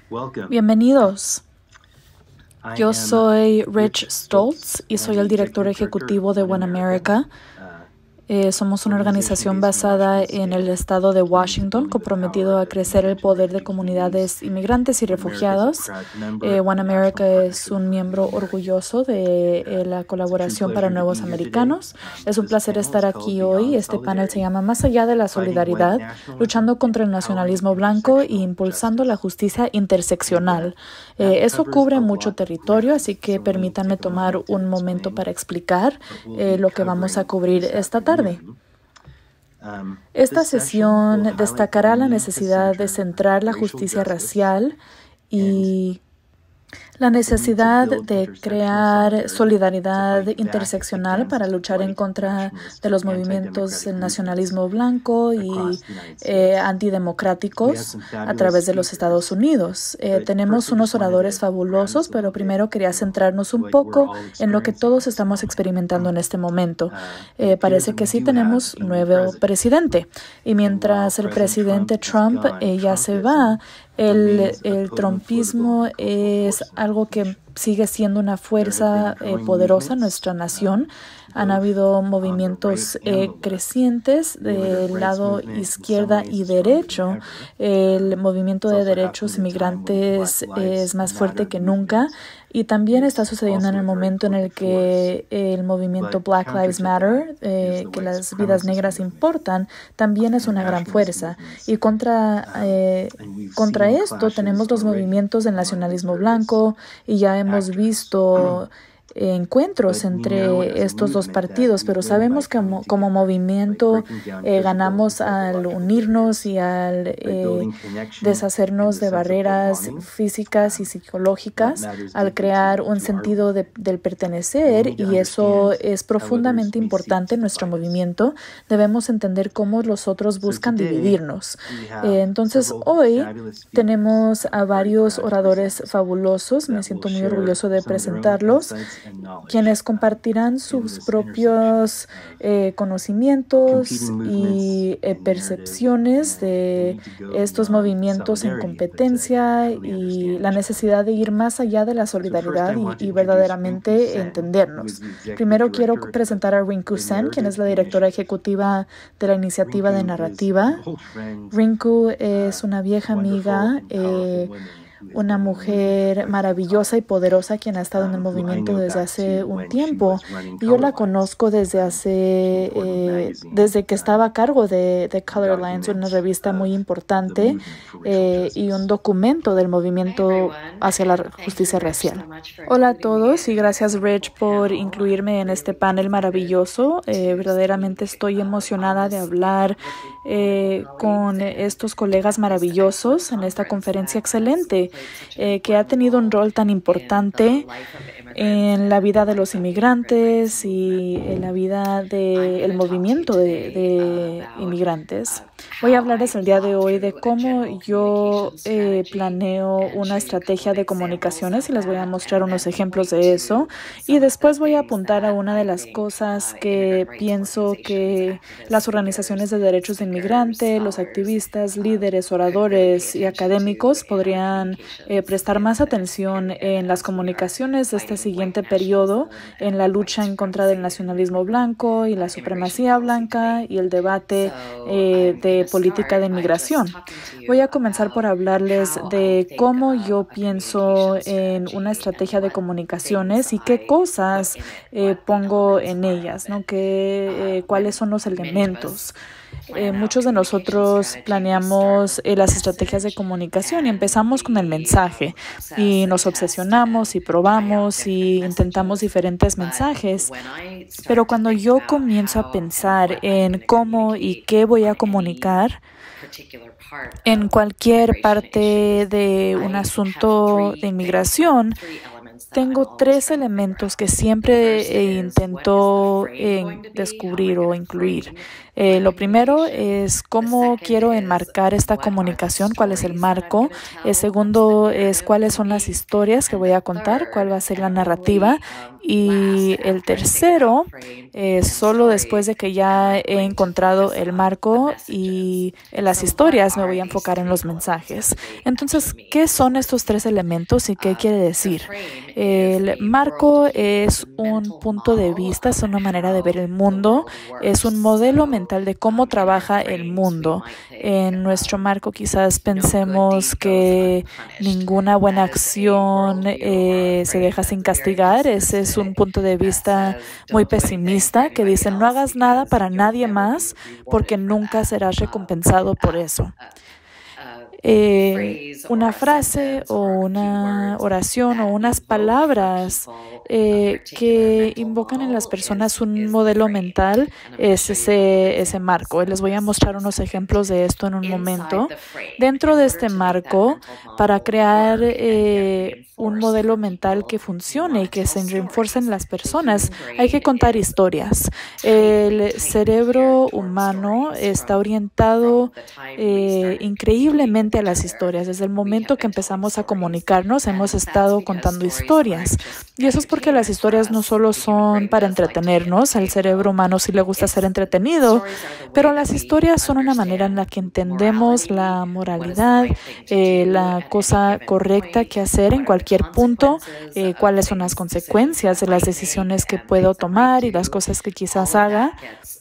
Bienvenidos. Yo soy Rich Stoltz y soy el director ejecutivo de One America. Somos una organización basada en el estado de Washington, comprometido a crecer el poder de comunidades inmigrantes y refugiados. One America es un miembro orgulloso de la colaboración para nuevos americanos. Es un placer estar aquí hoy. Este panel se llama Más allá de la solidaridad, luchando contra el nacionalismo blanco e impulsando la justicia interseccional. Eso cubre mucho territorio, así que permítanme tomar un momento para explicar lo que vamos a cubrir esta tarde. Esta sesión destacará la necesidad de centrar la justicia racial y la necesidad de crear solidaridad interseccional para luchar en contra de los movimientos del nacionalismo blanco y antidemocráticos a través de los Estados Unidos. Tenemos unos oradores fabulosos, pero primero quería centrarnos un poco en lo que todos estamos experimentando en este momento. Parece que sí tenemos nuevo presidente, y mientras el presidente Trump ya se va, el trumpismo es algo que sigue siendo una fuerza poderosa en nuestra nación. Han habido movimientos crecientes del lado izquierda y derecho. El movimiento de derechos inmigrantes es más fuerte que nunca. Y también está sucediendo en el momento en el que el movimiento Black Lives Matter, que las vidas negras importan, también es una gran fuerza. Y contra esto tenemos los movimientos del nacionalismo blanco, y ya hemos visto encuentros entre estos dos partidos, pero sabemos que como movimiento ganamos al unirnos y al deshacernos de barreras físicas y psicológicas, al crear un sentido del pertenecer, y eso es profundamente importante en nuestro movimiento. Debemos entender cómo los otros buscan dividirnos. Entonces, hoy tenemos a varios oradores fabulosos. Me siento muy orgulloso de presentarlos, quienes compartirán sus propios conocimientos y percepciones de estos movimientos en competencia y la necesidad de ir más allá de la solidaridad y verdaderamente entendernos. Primero quiero presentar a Rinku Sen, quien es la directora ejecutiva de la iniciativa de narrativa. Rinku es una vieja amiga, una mujer maravillosa y poderosa quien ha estado en el movimiento desde hace un tiempo. Yo la conozco desde que estaba a cargo de Color Lines, una revista muy importante y un documento del movimiento hacia la justicia racial. Hola a todos y gracias, Rich, por incluirme en este panel maravilloso. Verdaderamente estoy emocionada de hablar con estos colegas maravillosos en esta conferencia excelente, que ha tenido un rol tan importante en la vida de los inmigrantes y en la vida del movimiento de inmigrantes. Voy a hablarles el día de hoy de cómo yo planeo una estrategia de comunicaciones, y les voy a mostrar unos ejemplos de eso. Y después voy a apuntar a una de las cosas que pienso que las organizaciones de derechos de inmigrante, los activistas, líderes, oradores y académicos podrían prestar más atención en las comunicaciones de este siguiente periodo, en la lucha en contra del nacionalismo blanco y la supremacía blanca y el debate de política de inmigración. Voy a comenzar por hablarles de cómo yo pienso en una estrategia de comunicaciones y qué cosas pongo en ellas, ¿no? Cuáles son los elementos. Muchos de nosotros planeamos las estrategias de comunicación y empezamos con el mensaje y nos obsesionamos y probamos y intentamos diferentes mensajes. Pero cuando yo comienzo a pensar en cómo y qué voy a comunicar en cualquier parte de un asunto de inmigración, tengo 3 elementos que siempre intento descubrir o incluir. Lo primero es cómo quiero enmarcar esta comunicación, cuál es el marco. El segundo es cuáles son las historias que voy a contar, cuál va a ser la narrativa. Y el tercero, solo después de que ya he encontrado el marco y las historias, me voy a enfocar en los mensajes. Entonces, ¿qué son estos tres elementos y qué quiere decir? El marco es un punto de vista, es una manera de ver el mundo, es un modelo mental de cómo trabaja el mundo. En nuestro marco quizás pensemos que ninguna buena acción se deja sin castigar. Ese es un punto de vista muy pesimista que dice no hagas nada para nadie más porque nunca serás recompensado por eso. Una frase o una oración o unas palabras que invocan en las personas un modelo mental es ese marco. Les voy a mostrar unos ejemplos de esto en un momento. Dentro de este marco, para crear un modelo mental que funcione y que se refuerce en las personas, hay que contar historias. El cerebro humano está orientado increíblemente a las historias. Desde el momento que empezamos a comunicarnos, hemos estado contando historias. Y eso es porque las historias no solo son para entretenernos, al cerebro humano sí le gusta ser entretenido, pero las historias son una manera en la que entendemos la moralidad, la cosa correcta que hacer en cualquier punto, cuáles son las consecuencias de las decisiones que puedo tomar y las cosas que quizás haga.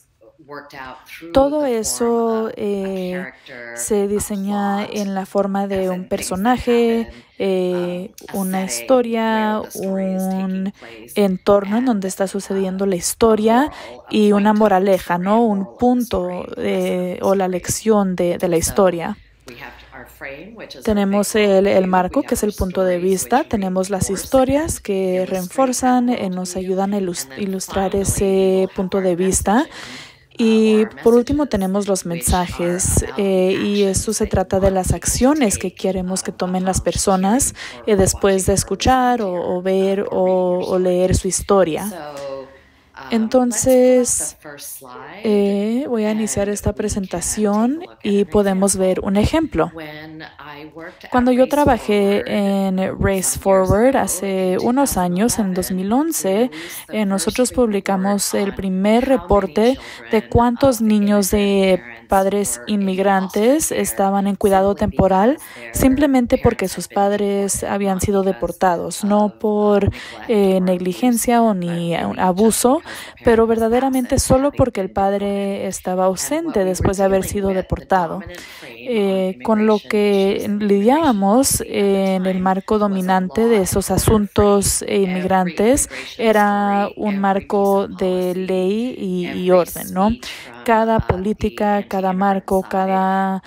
Todo eso se diseña en la forma de un personaje, una historia, un entorno en donde está sucediendo la historia y una moraleja, ¿no? Un punto o la lección de la historia. Tenemos el marco, que es el punto de vista. Tenemos las historias que refuerzan, nos ayudan a ilustrar ese punto de vista. Y por último tenemos los mensajes y esto se trata de las acciones que queremos que tomen las personas después de escuchar o ver o leer su historia. Entonces, voy a iniciar esta presentación y podemos ver un ejemplo. Cuando yo trabajé en Race Forward hace unos años, en 2011, nosotros publicamos el primer reporte de cuántos niños de padres inmigrantes estaban en cuidado temporal simplemente porque sus padres habían sido deportados, no por negligencia o ni abuso, pero verdaderamente solo porque el padre estaba ausente después de haber sido deportado. Con lo que lidiábamos en el marco dominante de esos asuntos inmigrantes era un marco de ley y orden, ¿no? Cada política, cada marco, cada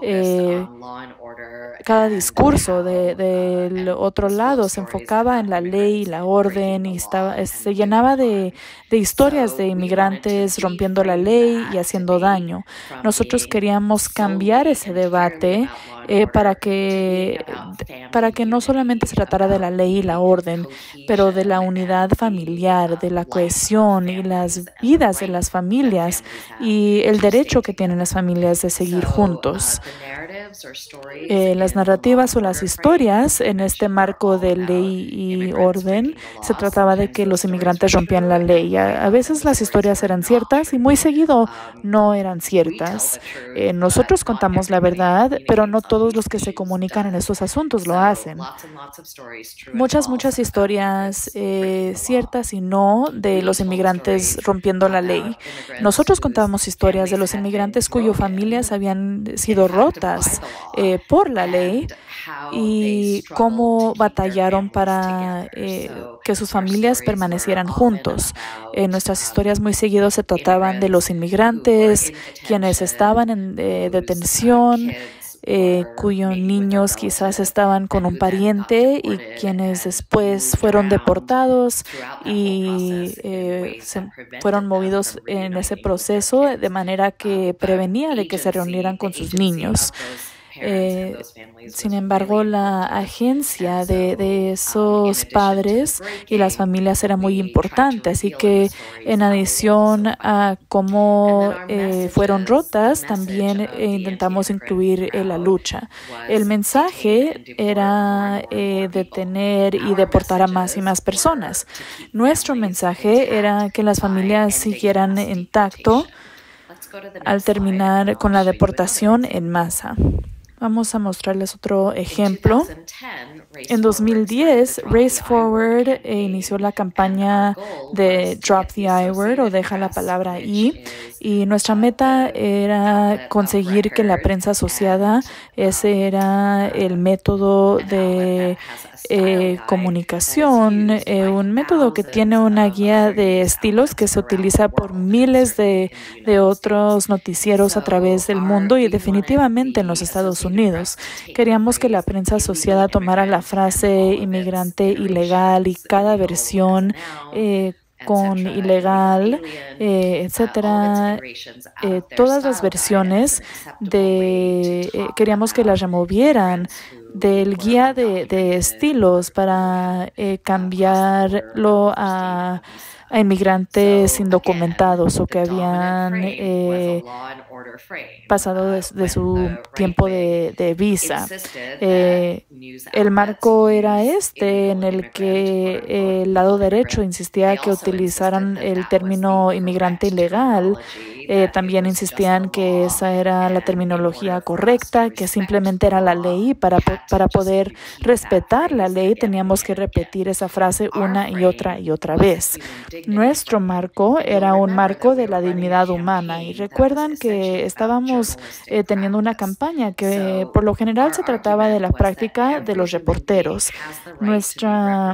discurso del otro lado se enfocaba en la ley y la orden y se llenaba de historias de inmigrantes rompiendo la ley y haciendo daño. Nosotros queríamos cambiar ese debate para que no solamente se tratara de la ley y la orden, pero de la unidad familiar, de la cohesión y las vidas de las familias y el derecho que tienen las familias de seguir juntos. Las narrativas o las historias en este marco de ley y orden se trataba de que los inmigrantes rompían la ley. A veces las historias eran ciertas y muy seguido no eran ciertas. Nosotros contamos la verdad, pero no todos los que se comunican en estos asuntos lo hacen. Muchas historias ciertas y no de los inmigrantes rompiendo la ley. Nosotros contábamos historias de los inmigrantes cuyas familias habían sido rotas por la ley y cómo batallaron para que sus familias permanecieran juntos. Nuestras historias muy seguido se trataban de los inmigrantes, quienes estaban en detención, cuyos niños quizás estaban con un pariente y quienes después fueron deportados y se fueron movidos en ese proceso de manera que prevenía de que se reunieran con sus niños. Sin embargo, la agencia de esos padres y las familias era muy importante. Así que, en adición a cómo fueron rotas, también intentamos incluir la lucha. El mensaje era detener y deportar a más y más personas. Nuestro mensaje era que las familias siguieran intacto al terminar con la deportación en masa. Vamos a mostrarles otro ejemplo. En 2010, Race Forward inició la campaña de Drop the I-Word o deja la palabra I, y nuestra meta era conseguir que la prensa asociada, ese era el método de comunicación, un método que tiene una guía de estilos que se utiliza por miles de otros noticieros a través del mundo y definitivamente en los Estados Unidos. Queríamos que la prensa asociada tomara la frase inmigrante ilegal y cada versión con ilegal, etcétera, todas las versiones queríamos que las removieran del guía de estilos para cambiarlo a inmigrantes indocumentados o que habían pasado de su tiempo de visa. El marco era en el que el lado derecho insistía que utilizaran el término inmigrante ilegal. También insistían que esa era la terminología correcta, que simplemente era la ley. Para poder respetar la ley teníamos que repetir esa frase una y otra vez. Nuestro marco era un marco de la dignidad humana y recuerdan que estábamos teniendo una campaña que por lo general se trataba de la práctica de los reporteros. Nuestra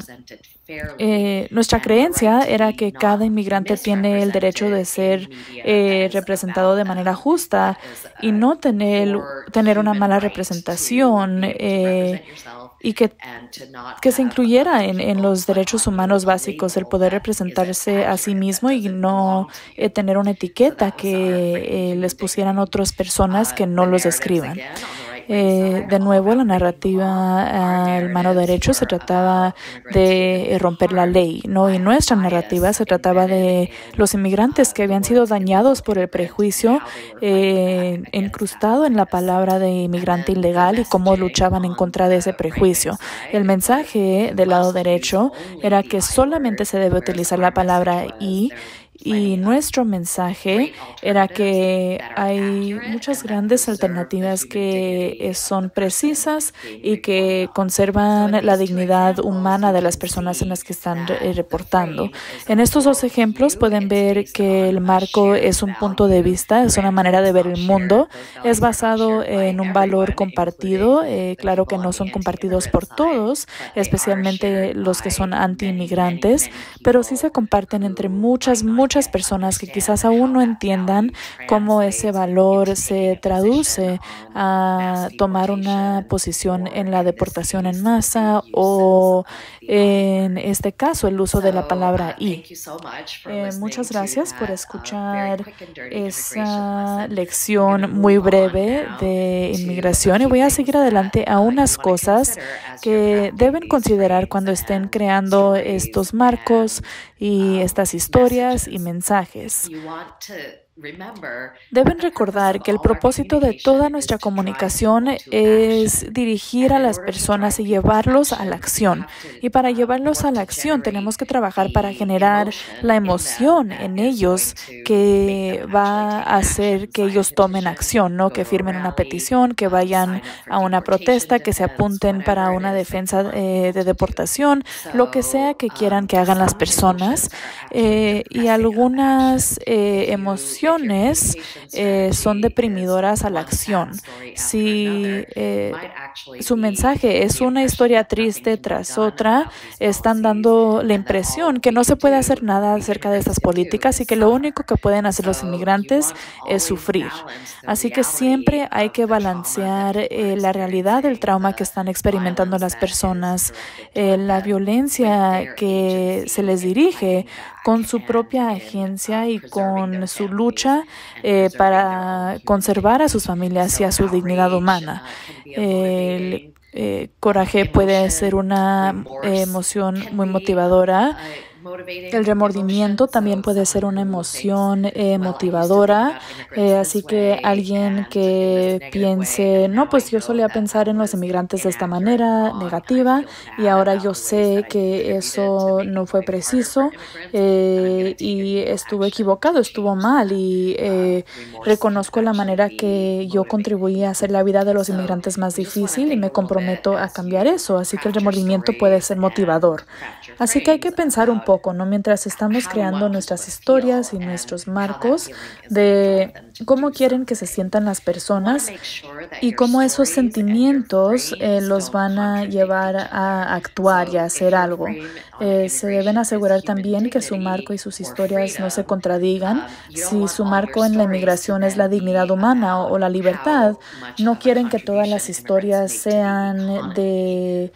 creencia era que cada inmigrante tiene el derecho de ser representado de manera justa y no tener una mala representación y que se incluyera en los derechos humanos básicos el poder representarse a sí mismo y no tener una etiqueta que les pusieran otras personas que no los describan. De nuevo, la narrativa al mano derecho se trataba de romper la ley, ¿no? Y nuestra narrativa se trataba de los inmigrantes que habían sido dañados por el prejuicio incrustado en la palabra de inmigrante ilegal y cómo luchaban en contra de ese prejuicio. El mensaje del lado derecho era que solamente se debe utilizar la palabra y nuestro mensaje era que hay muchas grandes alternativas que son precisas y que conservan la dignidad humana de las personas en las que están reportando. En estos dos ejemplos pueden ver que el marco es un punto de vista, es una manera de ver el mundo, es basado en un valor compartido. Claro que no son compartidos por todos, especialmente los que son anti-inmigrantes, pero sí se comparten entre muchas personas que quizás aún no entiendan cómo ese valor se traduce a tomar una posición en la deportación en masa o, en este caso, el uso de la palabra I. Muchas gracias por escuchar esa lección muy breve de inmigración y voy a seguir adelante a unas cosas que deben considerar cuando estén creando estos marcos y estas historias y mensajes. Deben recordar que el propósito de toda nuestra comunicación es dirigir a las personas y llevarlos a la acción. Y para llevarlos a la acción tenemos que trabajar para generar la emoción en ellos que va a hacer que ellos tomen acción, ¿no? Que firmen una petición, que vayan a una protesta, que se apunten para una defensa de deportación, lo que sea que quieran que hagan las personas. Y algunas emociones son deprimidoras a la acción. Si su mensaje es una historia triste tras otra, están dando la impresión que no se puede hacer nada acerca de estas políticas y que lo único que pueden hacer los inmigrantes es sufrir. Así que siempre hay que balancear la realidad del trauma que están experimentando las personas, la violencia que se les dirige con su propia agencia y con su lucha para conservar a sus familias y a su dignidad humana. El coraje puede ser una emoción muy motivadora. El remordimiento también puede ser una emoción motivadora, así que alguien que piense, no, pues yo solía pensar en los inmigrantes de esta manera negativa y ahora yo sé que eso no fue preciso y estuve equivocado, estuvo mal y reconozco la manera que yo contribuí a hacer la vida de los inmigrantes más difícil y me comprometo a cambiar eso, así que el remordimiento puede ser motivador. Así que hay que pensar un poco, ¿no? Mientras estamos creando nuestras historias y nuestros marcos de cómo quieren que se sientan las personas y cómo esos sentimientos los van a llevar a actuar y a hacer algo. Se deben asegurar también que su marco y sus historias no se contradigan. Si su marco en la inmigración es la dignidad humana o la libertad, no quieren que todas las historias sean de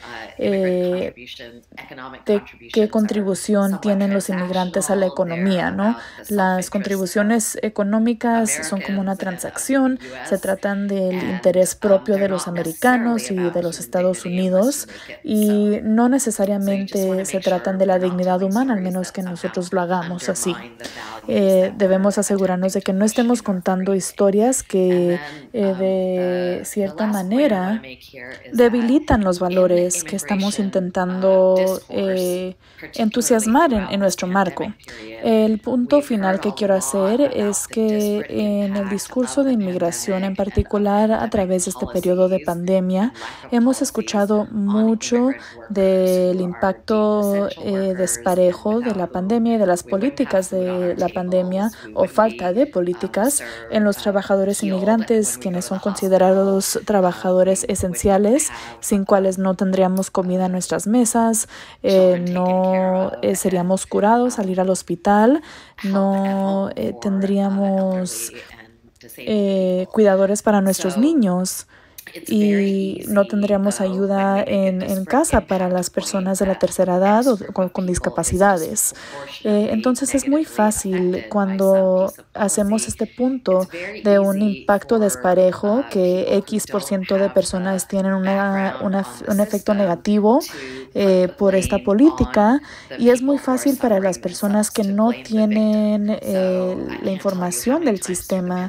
qué contribución tienen los inmigrantes a la economía, ¿no? Las contribuciones económicas son como una transacción, se tratan del interés propio de los americanos y de los Estados Unidos y no necesariamente se tratan de la dignidad humana, al menos que nosotros lo hagamos así. Debemos asegurarnos de que no estemos contando historias que de cierta manera debilitan los valores que estamos intentando entusiasmar en nuestro marco. El punto final que quiero hacer es que en el discurso de inmigración, en particular a través de este periodo de pandemia, hemos escuchado mucho del impacto desparejo de la pandemia y de las políticas de la pandemia o falta de políticas en los trabajadores inmigrantes, quienes son considerados trabajadores esenciales, sin cuales no tendríamos comida en nuestras mesas, no seríamos curados al ir al hospital, no tendríamos cuidadores para nuestros niños y no tendríamos ayuda en casa para las personas de la tercera edad o con discapacidades. Entonces es muy fácil cuando hacemos este punto de un impacto desparejo que X% de personas tienen un efecto negativo por esta política y es muy fácil para las personas que no tienen la información del sistema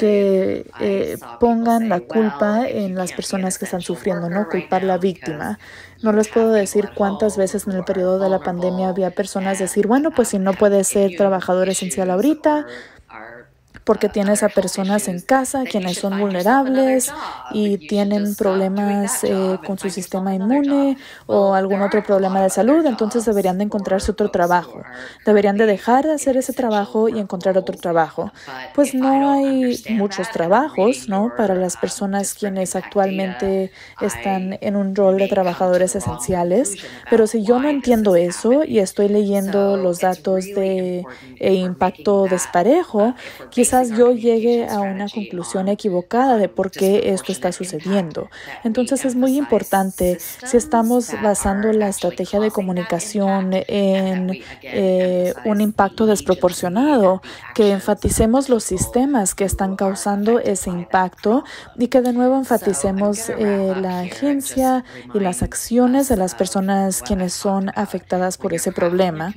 que pongan la culpa en las personas que están sufriendo, no culpar a la víctima. No les puedo decir cuántas veces en el periodo de la pandemia había personas decir, bueno, pues si no puede ser trabajador esencial ahorita, porque tienes a personas en casa quienes son vulnerables y tienen problemas con su sistema inmune o algún otro problema de salud, entonces deberían de encontrarse otro trabajo. Deberían de dejar de hacer ese trabajo y encontrar otro trabajo. Pues no hay muchos trabajos, ¿no? Para las personas quienes actualmente están en un rol de trabajadores esenciales, pero si yo no entiendo eso y estoy leyendo los datos de impacto desparejo, quizás yo llegue a una conclusión equivocada de por qué esto está sucediendo. Entonces es muy importante, si estamos basando la estrategia de comunicación en un impacto desproporcionado, que enfaticemos los sistemas que están causando ese impacto y que de nuevo enfaticemos la agencia y las acciones de las personas quienes son afectadas por ese problema.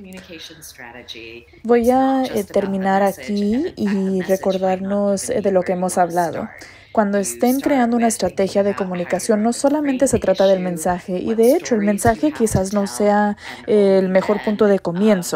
Voy a terminar aquí y recordarnos de lo que hemos hablado. Cuando estén creando una estrategia de comunicación, no solamente se trata del mensaje, y de hecho el mensaje quizás no sea el mejor punto de comienzo.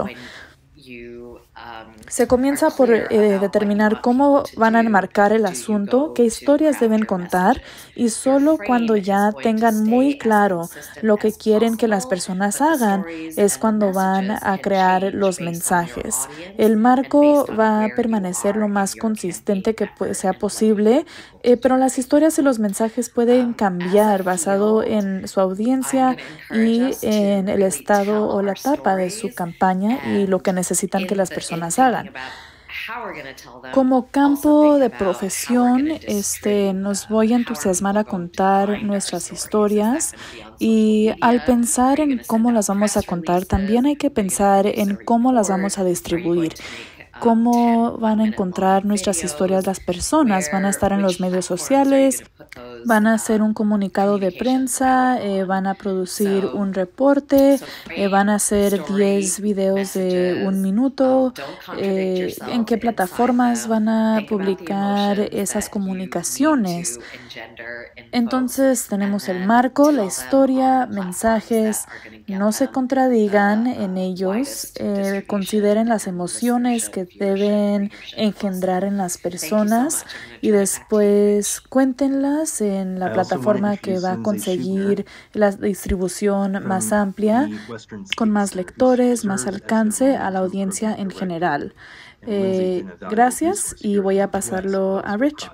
Se comienza por determinar cómo van a enmarcar el asunto, qué historias deben contar y solo cuando ya tengan muy claro lo que quieren que las personas hagan es cuando van a crear los mensajes. El marco va a permanecer lo más consistente que sea posible, pero las historias y los mensajes pueden cambiar basado en su audiencia y en el estado o la etapa de su campaña y lo que necesitan que las personas hagan. Como campo de profesión, nos voy a entusiasmar a contar nuestras historias y al pensar en cómo las vamos a contar, también hay que pensar en cómo las vamos a distribuir. ¿Cómo van a encontrar nuestras historias las personas? ¿Van a estar en los medios sociales? ¿Van a hacer un comunicado de prensa? ¿Van a producir un reporte? ¿Van a hacer 10 videos de 1 minuto? ¿En qué plataformas van a publicar esas comunicaciones? Entonces tenemos el marco, la historia, mensajes, no se contradigan en ellos, consideren las emociones que deben engendrar en las personas y después cuéntenlas en la plataforma que va a conseguir la distribución más amplia, con más lectores, más alcance a la audiencia en general. Gracias y voy a pasarlo a Rich.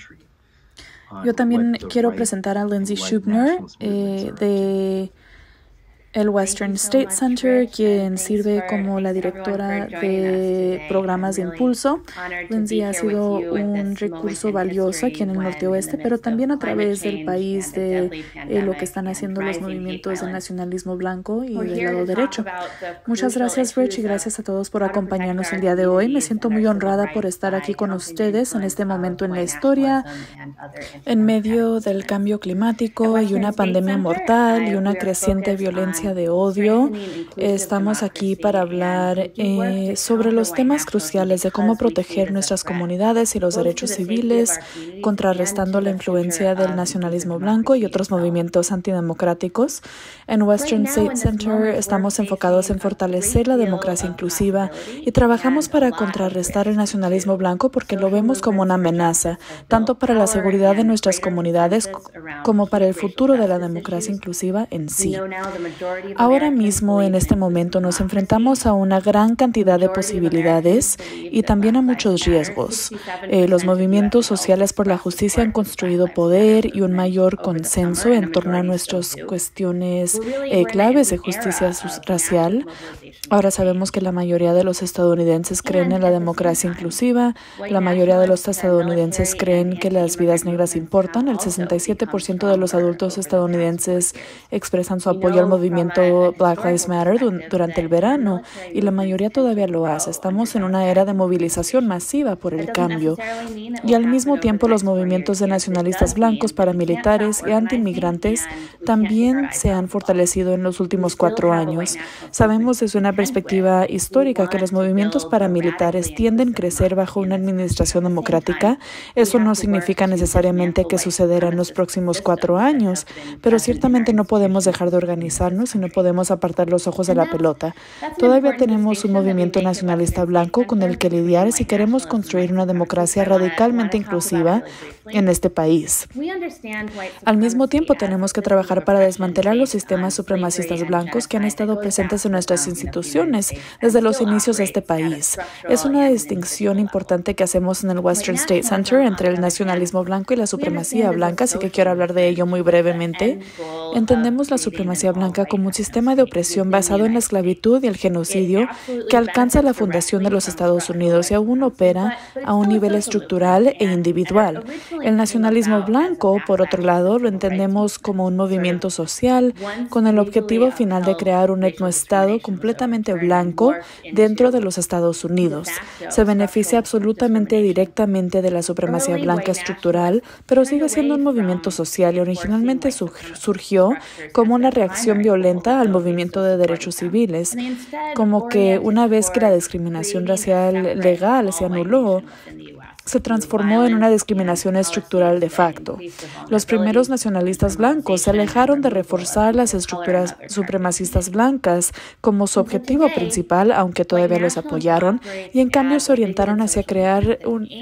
Yo también quiero presentar a Lindsay Schubner de el Western State Center, quien sirve como la directora de programas de impulso. Lindsay ha sido un recurso valioso aquí en el norte oeste, pero también a través del país de lo que están haciendo los movimientos del nacionalismo blanco y del lado derecho. Muchas gracias, Rich, y gracias a todos por acompañarnos el día de hoy. Me siento muy honrada por estar aquí con ustedes en este momento en la historia, en medio del cambio climático y una pandemia mortal y una creciente violencia de odio. Estamos aquí para hablar sobre los temas cruciales de cómo proteger nuestras comunidades y los derechos civiles, contrarrestando la influencia del nacionalismo blanco y otros movimientos antidemocráticos. En Western State Center estamos enfocados en fortalecer la democracia inclusiva y trabajamos para contrarrestar el nacionalismo blanco porque lo vemos como una amenaza, tanto para la seguridad de nuestras comunidades como para el futuro de la democracia inclusiva en sí. Ahora mismo, en este momento, nos enfrentamos a una gran cantidad de posibilidades y también a muchos riesgos. Los movimientos sociales por la justicia han construido poder y un mayor consenso en torno a nuestras cuestiones claves de justicia racial. Ahora sabemos que la mayoría de los estadounidenses creen en la democracia inclusiva, la mayoría de los estadounidenses creen que las vidas negras importan, el 67% de los adultos estadounidenses expresan su apoyo al movimiento Black Lives Matter durante el verano y la mayoría todavía lo hace. Estamos en una era de movilización masiva por el cambio y al mismo tiempo los movimientos de nacionalistas blancos, paramilitares y antiinmigrantes también se han fortalecido en los últimos 4 años. Sabemos desde una perspectiva histórica que los movimientos paramilitares tienden a crecer bajo una administración democrática. Eso no significa necesariamente que sucederá en los próximos 4 años, pero ciertamente no podemos dejar de organizarnos y no podemos apartar los ojos de la pelota. Todavía tenemos un movimiento nacionalista blanco con el que lidiar si queremos construir una democracia radicalmente inclusiva en este país. Al mismo tiempo, tenemos que trabajar para desmantelar los sistemas supremacistas blancos que han estado presentes en nuestras instituciones desde los inicios de este país. Es una distinción importante que hacemos en el Western State Center entre el nacionalismo blanco y la supremacía blanca, así que quiero hablar de ello muy brevemente. Entendemos la supremacía blanca como un sistema de opresión basado en la esclavitud y el genocidio que alcanza la fundación de los Estados Unidos y aún opera a un nivel estructural e individual. El nacionalismo blanco, por otro lado, lo entendemos como un movimiento social con el objetivo final de crear un etnoestado completamente blanco dentro de los Estados Unidos. Se beneficia absolutamente directamente de la supremacía blanca estructural, pero sigue siendo un movimiento social y originalmente surgió como una reacción violenta al movimiento de derechos civiles, como que una vez que la discriminación racial legal se anuló, se transformó en una discriminación estructural de facto. Los primeros nacionalistas blancos se alejaron de reforzar las estructuras supremacistas blancas como su objetivo principal, aunque todavía los apoyaron, y en cambio se orientaron hacia crear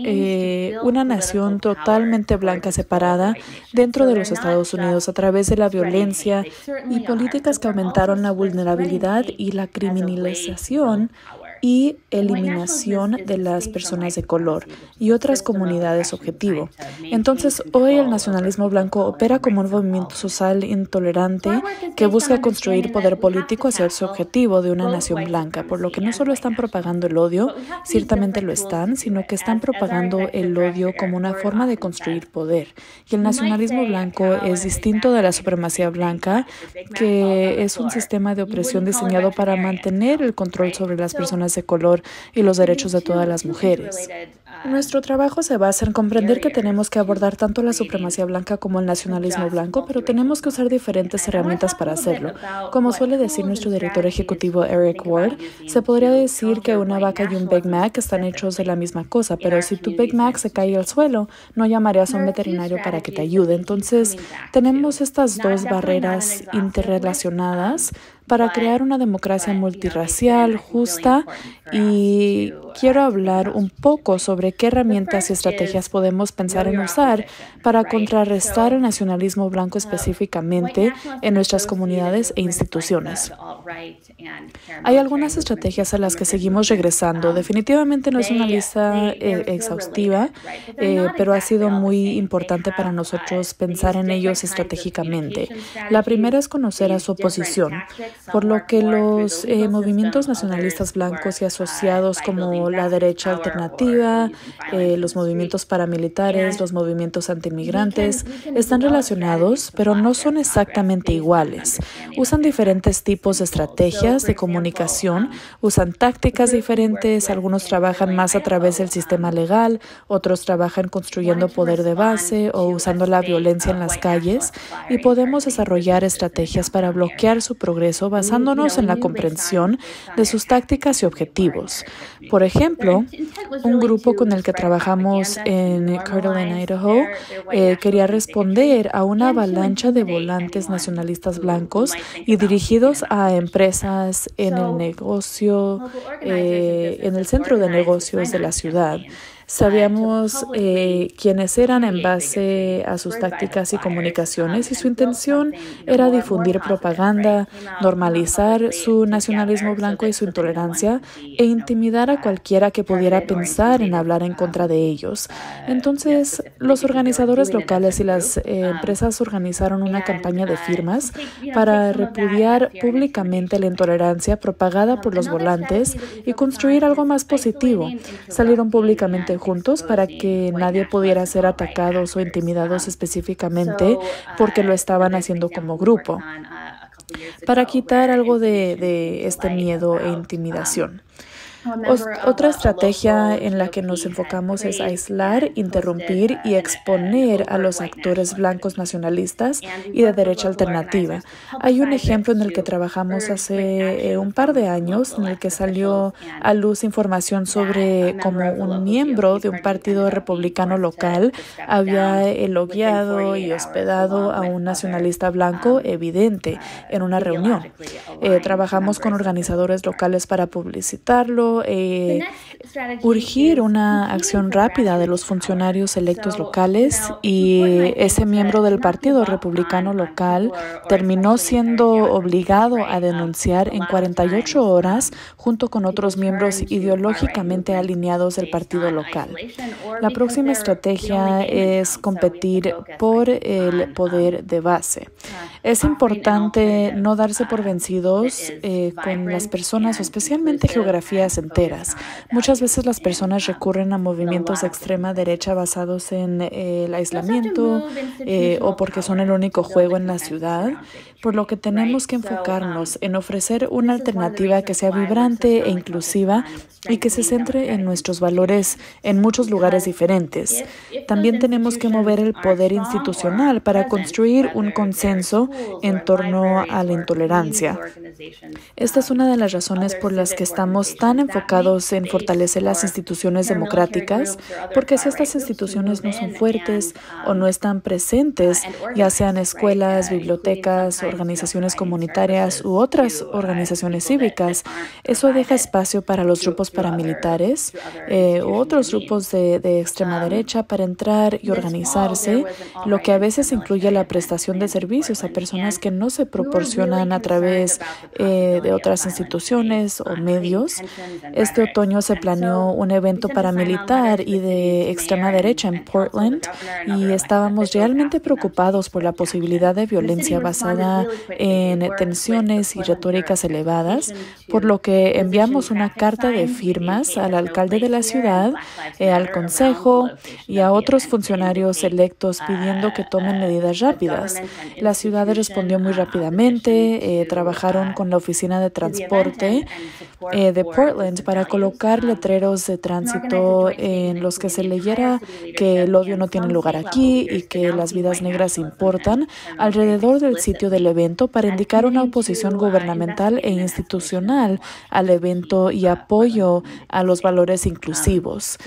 una nación totalmente blanca separada dentro de los Estados Unidos a través de la violencia y políticas que aumentaron la vulnerabilidad y la criminalización y eliminación de las personas de color y otras comunidades objetivo. Entonces, hoy el nacionalismo blanco opera como un movimiento social intolerante que busca construir poder político hacia su objetivo de una nación blanca, por lo que no solo están propagando el odio, ciertamente lo están, sino que están propagando el odio como una forma de construir poder. Y el nacionalismo blanco es distinto de la supremacía blanca, que es un sistema de opresión diseñado para mantener el control sobre las personas de color y los derechos de todas las mujeres. Nuestro trabajo se basa en comprender que tenemos que abordar tanto la supremacía blanca como el nacionalismo blanco, pero tenemos que usar diferentes herramientas para hacerlo. Como suele decir nuestro director ejecutivo Eric Ward, se podría decir que una vaca y un Big Mac están hechos de la misma cosa, pero si tu Big Mac se cae al suelo, no llamarías a un veterinario para que te ayude. Entonces, tenemos estas dos barreras interrelacionadas para crear una democracia multirracial, justa, y quiero hablar un poco sobre qué herramientas y estrategias podemos pensar en usar para contrarrestar el nacionalismo blanco específicamente en nuestras comunidades e instituciones. Hay algunas estrategias a las que seguimos regresando. Definitivamente no es una lista exhaustiva, pero ha sido muy importante para nosotros pensar en ellos estratégicamente. La primera es conocer a su oposición, por lo que los movimientos nacionalistas blancos y asociados como la derecha alternativa, los movimientos paramilitares, los movimientos antimigrantes, están relacionados, pero no son exactamente iguales. Usan diferentes tipos de estrategias de comunicación, usan tácticas diferentes, algunos trabajan más a través del sistema legal, otros trabajan construyendo poder de base o usando la violencia en las calles, y podemos desarrollar estrategias para bloquear su progreso basándonos en la comprensión de sus tácticas y objetivos. Por ejemplo, un grupo con el que trabajamos en Coeur d'Alene, Idaho, quería responder a una avalancha de volantes nacionalistas blancos y dirigidos a empresas en el negocio, en el centro de negocios de la ciudad. Sabíamos quiénes eran en base a sus tácticas y comunicaciones, y su intención era difundir propaganda, normalizar su nacionalismo blanco y su intolerancia e intimidar a cualquiera que pudiera pensar en hablar en contra de ellos. Entonces, los organizadores locales y las empresas organizaron una campaña de firmas para repudiar públicamente la intolerancia propagada por los volantes y construir algo más positivo. Salieron públicamente juntos para que nadie pudiera ser atacados o intimidados específicamente porque lo estaban haciendo como grupo, para quitar algo de este miedo e intimidación. Otra estrategia en la que nos enfocamos es aislar, interrumpir y exponer a los actores blancos nacionalistas y de derecha alternativa. Hay un ejemplo en el que trabajamos hace un par de años, en el que salió a luz información sobre cómo un miembro de un partido republicano local había elogiado y hospedado a un nacionalista blanco evidente en una reunión. Trabajamos con organizadores locales para publicitarlo, urgir una acción rápida de los funcionarios electos locales, y ese miembro del Partido Republicano local terminó siendo obligado a denunciar en 48 horas junto con otros miembros ideológicamente alineados del partido local. La próxima estrategia es competir por el poder de base. Es importante no darse por vencidos con las personas, o especialmente geografías enteras. Muchas veces las personas recurren a movimientos de extrema derecha basados en el aislamiento o porque son el único juego en la ciudad, por lo que tenemos que enfocarnos en ofrecer una alternativa que sea vibrante e inclusiva y que se centre en nuestros valores en muchos lugares diferentes. También tenemos que mover el poder institucional para construir un consenso en torno a la intolerancia. Esta es una de las razones por las que estamos tan enfocados en fortalecer las instituciones democráticas, porque si estas instituciones no son fuertes o no están presentes, ya sean escuelas, bibliotecas, organizaciones comunitarias u otras organizaciones cívicas, eso deja espacio para los grupos paramilitares u otros grupos de extrema derecha para entrar y organizarse, lo que a veces incluye la prestación de servicios a personas que no se proporcionan a través de otras instituciones o medios. Este otoño se planeó un evento paramilitar y de extrema derecha en Portland y estábamos realmente preocupados por la posibilidad de violencia basada en tensiones y retóricas elevadas, por lo que enviamos una carta de firmas al alcalde de la ciudad, al consejo y a otros funcionarios electos pidiendo que tomen medidas rápidas. La ciudad respondió muy rápidamente, trabajaron con la oficina de transporte de Portland para colocar letreros de tránsito en los que se leyera que el odio no tiene lugar aquí y que las vidas negras importan alrededor del sitio del evento para indicar una oposición gubernamental e institucional al evento y apoyo a los valores inclusivos.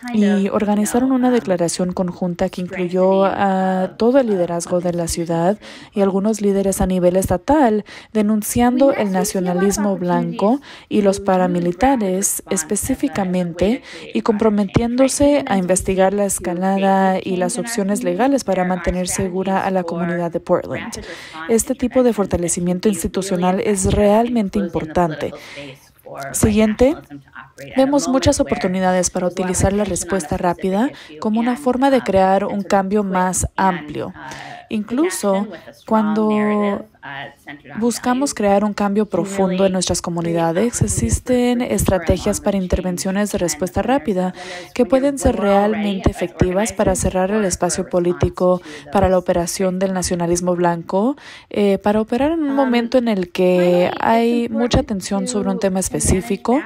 Y organizaron una declaración conjunta que incluyó a todo el liderazgo de la ciudad y algunos líderes a nivel estatal denunciando el nacionalismo blanco y los paramilitares específicamente y comprometiéndose a investigar la escalada y las opciones legales para mantener segura a la comunidad de Portland. Este tipo de fortalecimiento institucional es realmente importante. Siguiente. Vemos muchas oportunidades para utilizar la respuesta rápida como una forma de crear un cambio más amplio. Incluso cuando buscamos crear un cambio profundo en nuestras comunidades, existen estrategias para intervenciones de respuesta rápida que pueden ser realmente efectivas para cerrar el espacio político para la operación del nacionalismo blanco, para operar en un momento en el que hay mucha tensión sobre un tema específico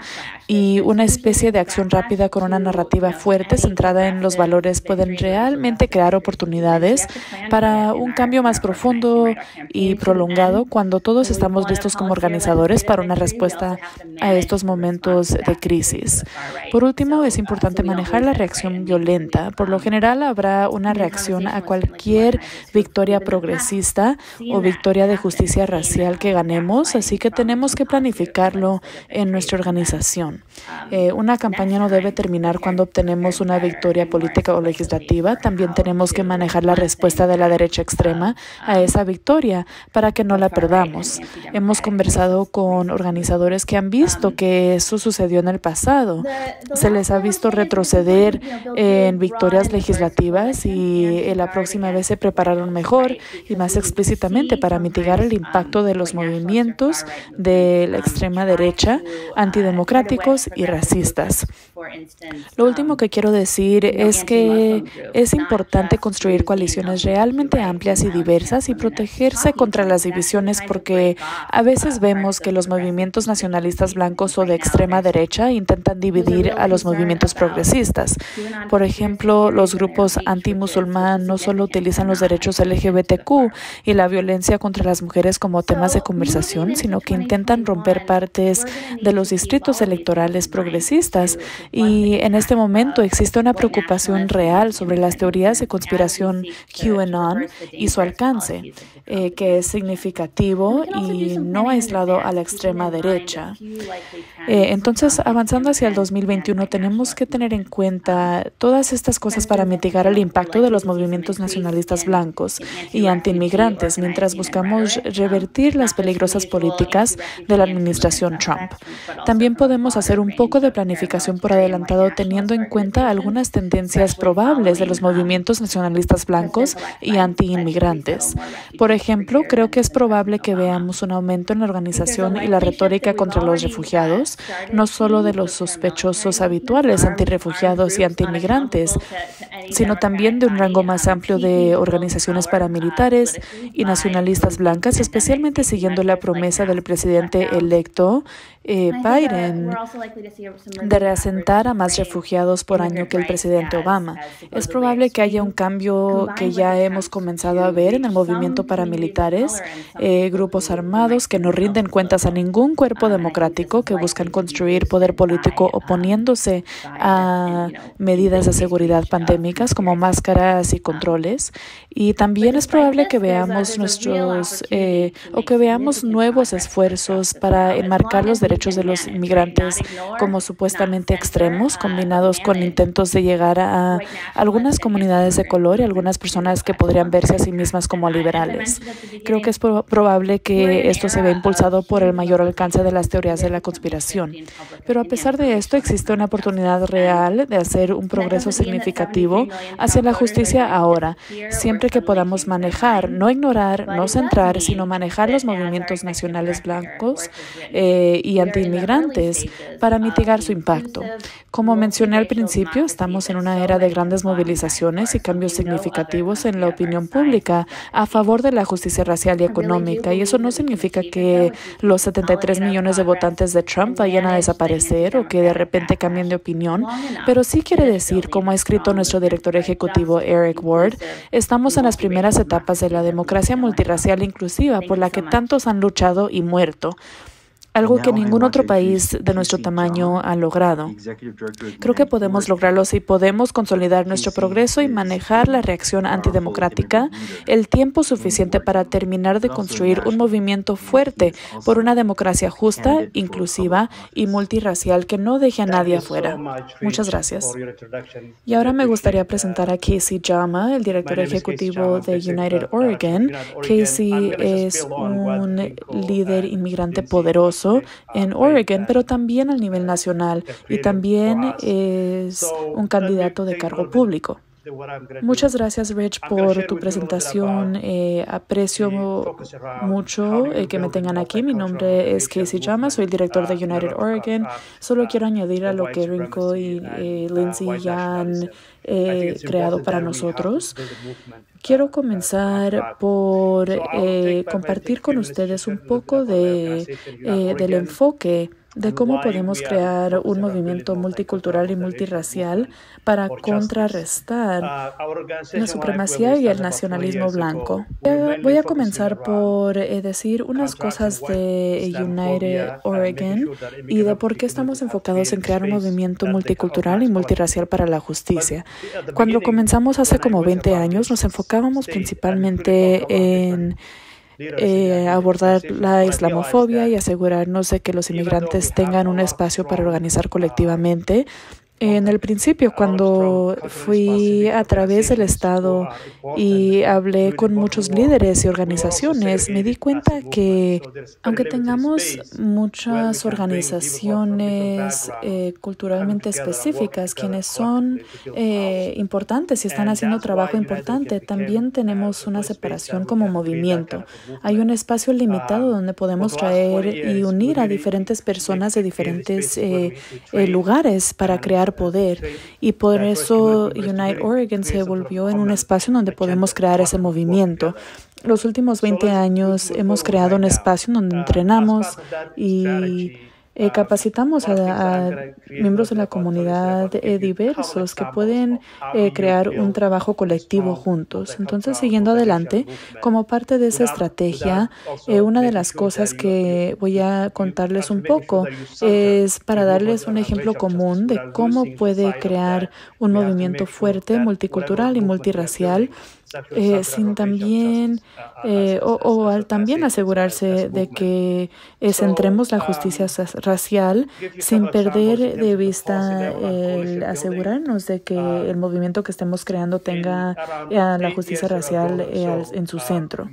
y una especie de acción rápida con una narrativa fuerte centrada en los valores pueden realmente crear oportunidades para un cambio más profundo y prolongado cuando todos estamos listos como organizadores para una respuesta a estos momentos de crisis. Por último, es importante manejar la reacción violenta. Por lo general, habrá una reacción a cualquier victoria progresista o victoria de justicia racial que ganemos, así que tenemos que planificarlo en nuestra organización. Una campaña no debe terminar cuando obtenemos una victoria política o legislativa. También tenemos que manejar la respuesta de la derecha extrema a esa victoria para que no la perdamos. Hemos conversado con organizadores que han visto que eso sucedió en el pasado. Se les ha visto retroceder en victorias legislativas y la próxima vez se prepararon mejor y más explícitamente para mitigar el impacto de los movimientos de la extrema derecha, antidemocráticos y racistas. Lo último que quiero decir es que es importante construir coaliciones realmente amplias y diversas y protegerse contra las divisiones porque a veces vemos que los movimientos nacionalistas blancos o de extrema derecha intentan dividir a los movimientos progresistas. Por ejemplo, los grupos antimusulmán no solo utilizan los derechos LGBTQ y la violencia contra las mujeres como temas de conversación, sino que intentan romper partes de los distritos electorales progresistas. Y en este momento existe una preocupación real sobre las teorías de conspiración QAnon y su alcance, que es significativo y no aislado a la extrema derecha. Entonces, avanzando hacia el 2021, tenemos que tener en cuenta todas estas cosas para mitigar el impacto de los movimientos nacionalistas blancos y antiinmigrantes mientras buscamos revertir las peligrosas políticas de la administración Trump. También podemos hacer un poco de planificación por adelantado teniendo en cuenta algunas tendencias probables de los movimientos nacionalistas blancos y antiinmigrantes. Por ejemplo, creo que es probable que veamos un aumento en la organización y la retórica contra los refugiados, no solo de los sospechosos habituales antirrefugiados y antiinmigrantes, sino también de un rango más amplio de organizaciones paramilitares y nacionalistas blancas, especialmente siguiendo la promesa del presidente electo Biden de reasentar a más refugiados por año que el presidente Obama. Es probable que haya un cambio que ya hemos comenzado a ver en el movimiento paramilitares, grupos armados que no rinden cuentas a ningún cuerpo democrático, que buscan construir poder político oponiéndose a medidas de seguridad pandémica económicas como máscaras y controles. Y también es probable que veamos que veamos nuevos esfuerzos para enmarcar los derechos de los inmigrantes como supuestamente extremos, combinados con intentos de llegar a algunas comunidades de color y algunas personas que podrían verse a sí mismas como liberales. Creo que es probable que esto se vea impulsado por el mayor alcance de las teorías de la conspiración. Pero a pesar de esto, existe una oportunidad real de hacer un progreso significativo hacia la justicia ahora, siempre que podamos manejar, no ignorar, no centrar, sino manejar los movimientos nacionales blancos y antiinmigrantes para mitigar su impacto. Como mencioné al principio, estamos en una era de grandes movilizaciones y cambios significativos en la opinión pública a favor de la justicia racial y económica, y eso no significa que los 73 millones de votantes de Trump vayan a desaparecer o que de repente cambien de opinión, pero sí quiere decir, como ha escrito nuestro director ejecutivo Eric Ward, estamos en las primeras etapas de la democracia multirracial inclusiva por la que tantos han luchado y muerto, algo que ningún otro país de nuestro tamaño ha logrado. Creo que podemos lograrlo si podemos consolidar nuestro progreso y manejar la reacción antidemocrática el tiempo suficiente para terminar de construir un movimiento fuerte por una democracia justa, inclusiva y multirracial que no deje a nadie afuera. Muchas gracias. Y ahora me gustaría presentar a Casey Jama, el director ejecutivo de United Oregon. Casey es un líder inmigrante poderoso en Oregon, pero también a nivel nacional, y también es un candidato de cargo público. Muchas gracias, Rich, por tu presentación. Aprecio mucho que me tengan aquí. Mi nombre es Casey Jama, soy el director de United Oregon. Solo quiero añadir a lo que Rinko y Lindsay ya han creado para nosotros. Quiero comenzar por compartir con ustedes un poco del enfoque de cómo podemos crear un movimiento multicultural y multirracial para contrarrestar la supremacía y el nacionalismo blanco. Voy a comenzar por decir unas cosas de United Oregon y de por qué estamos enfocados en crear un movimiento multicultural y multirracial para la justicia. Cuando comenzamos hace como 20 años, nos enfocábamos principalmente en abordar la islamofobia y asegurarnos de que los inmigrantes tengan un espacio para organizar colectivamente. En el principio, cuando fui a través del estado y hablé con muchos líderes y organizaciones, me di cuenta que aunque tengamos muchas organizaciones culturalmente específicas, quienes son importantes y están haciendo trabajo importante, también tenemos una separación como movimiento. Hay un espacio limitado donde podemos traer y unir a diferentes personas de diferentes lugares para crear poder, y por eso Unite Oregon se volvió en un espacio donde podemos crear ese movimiento. Los últimos 20 años hemos creado un espacio donde entrenamos y capacitamos a miembros de la comunidad diversos que pueden crear un trabajo colectivo juntos. Entonces, siguiendo adelante, como parte de esa estrategia, una de las cosas que voy a contarles un poco es para darles un ejemplo común de cómo puede crear un movimiento fuerte, multicultural y multirracial, sin también al también asegurarse de que centremos la justicia racial sin perder de vista el asegurarnos de que el movimiento que estemos creando tenga la justicia racial en su centro.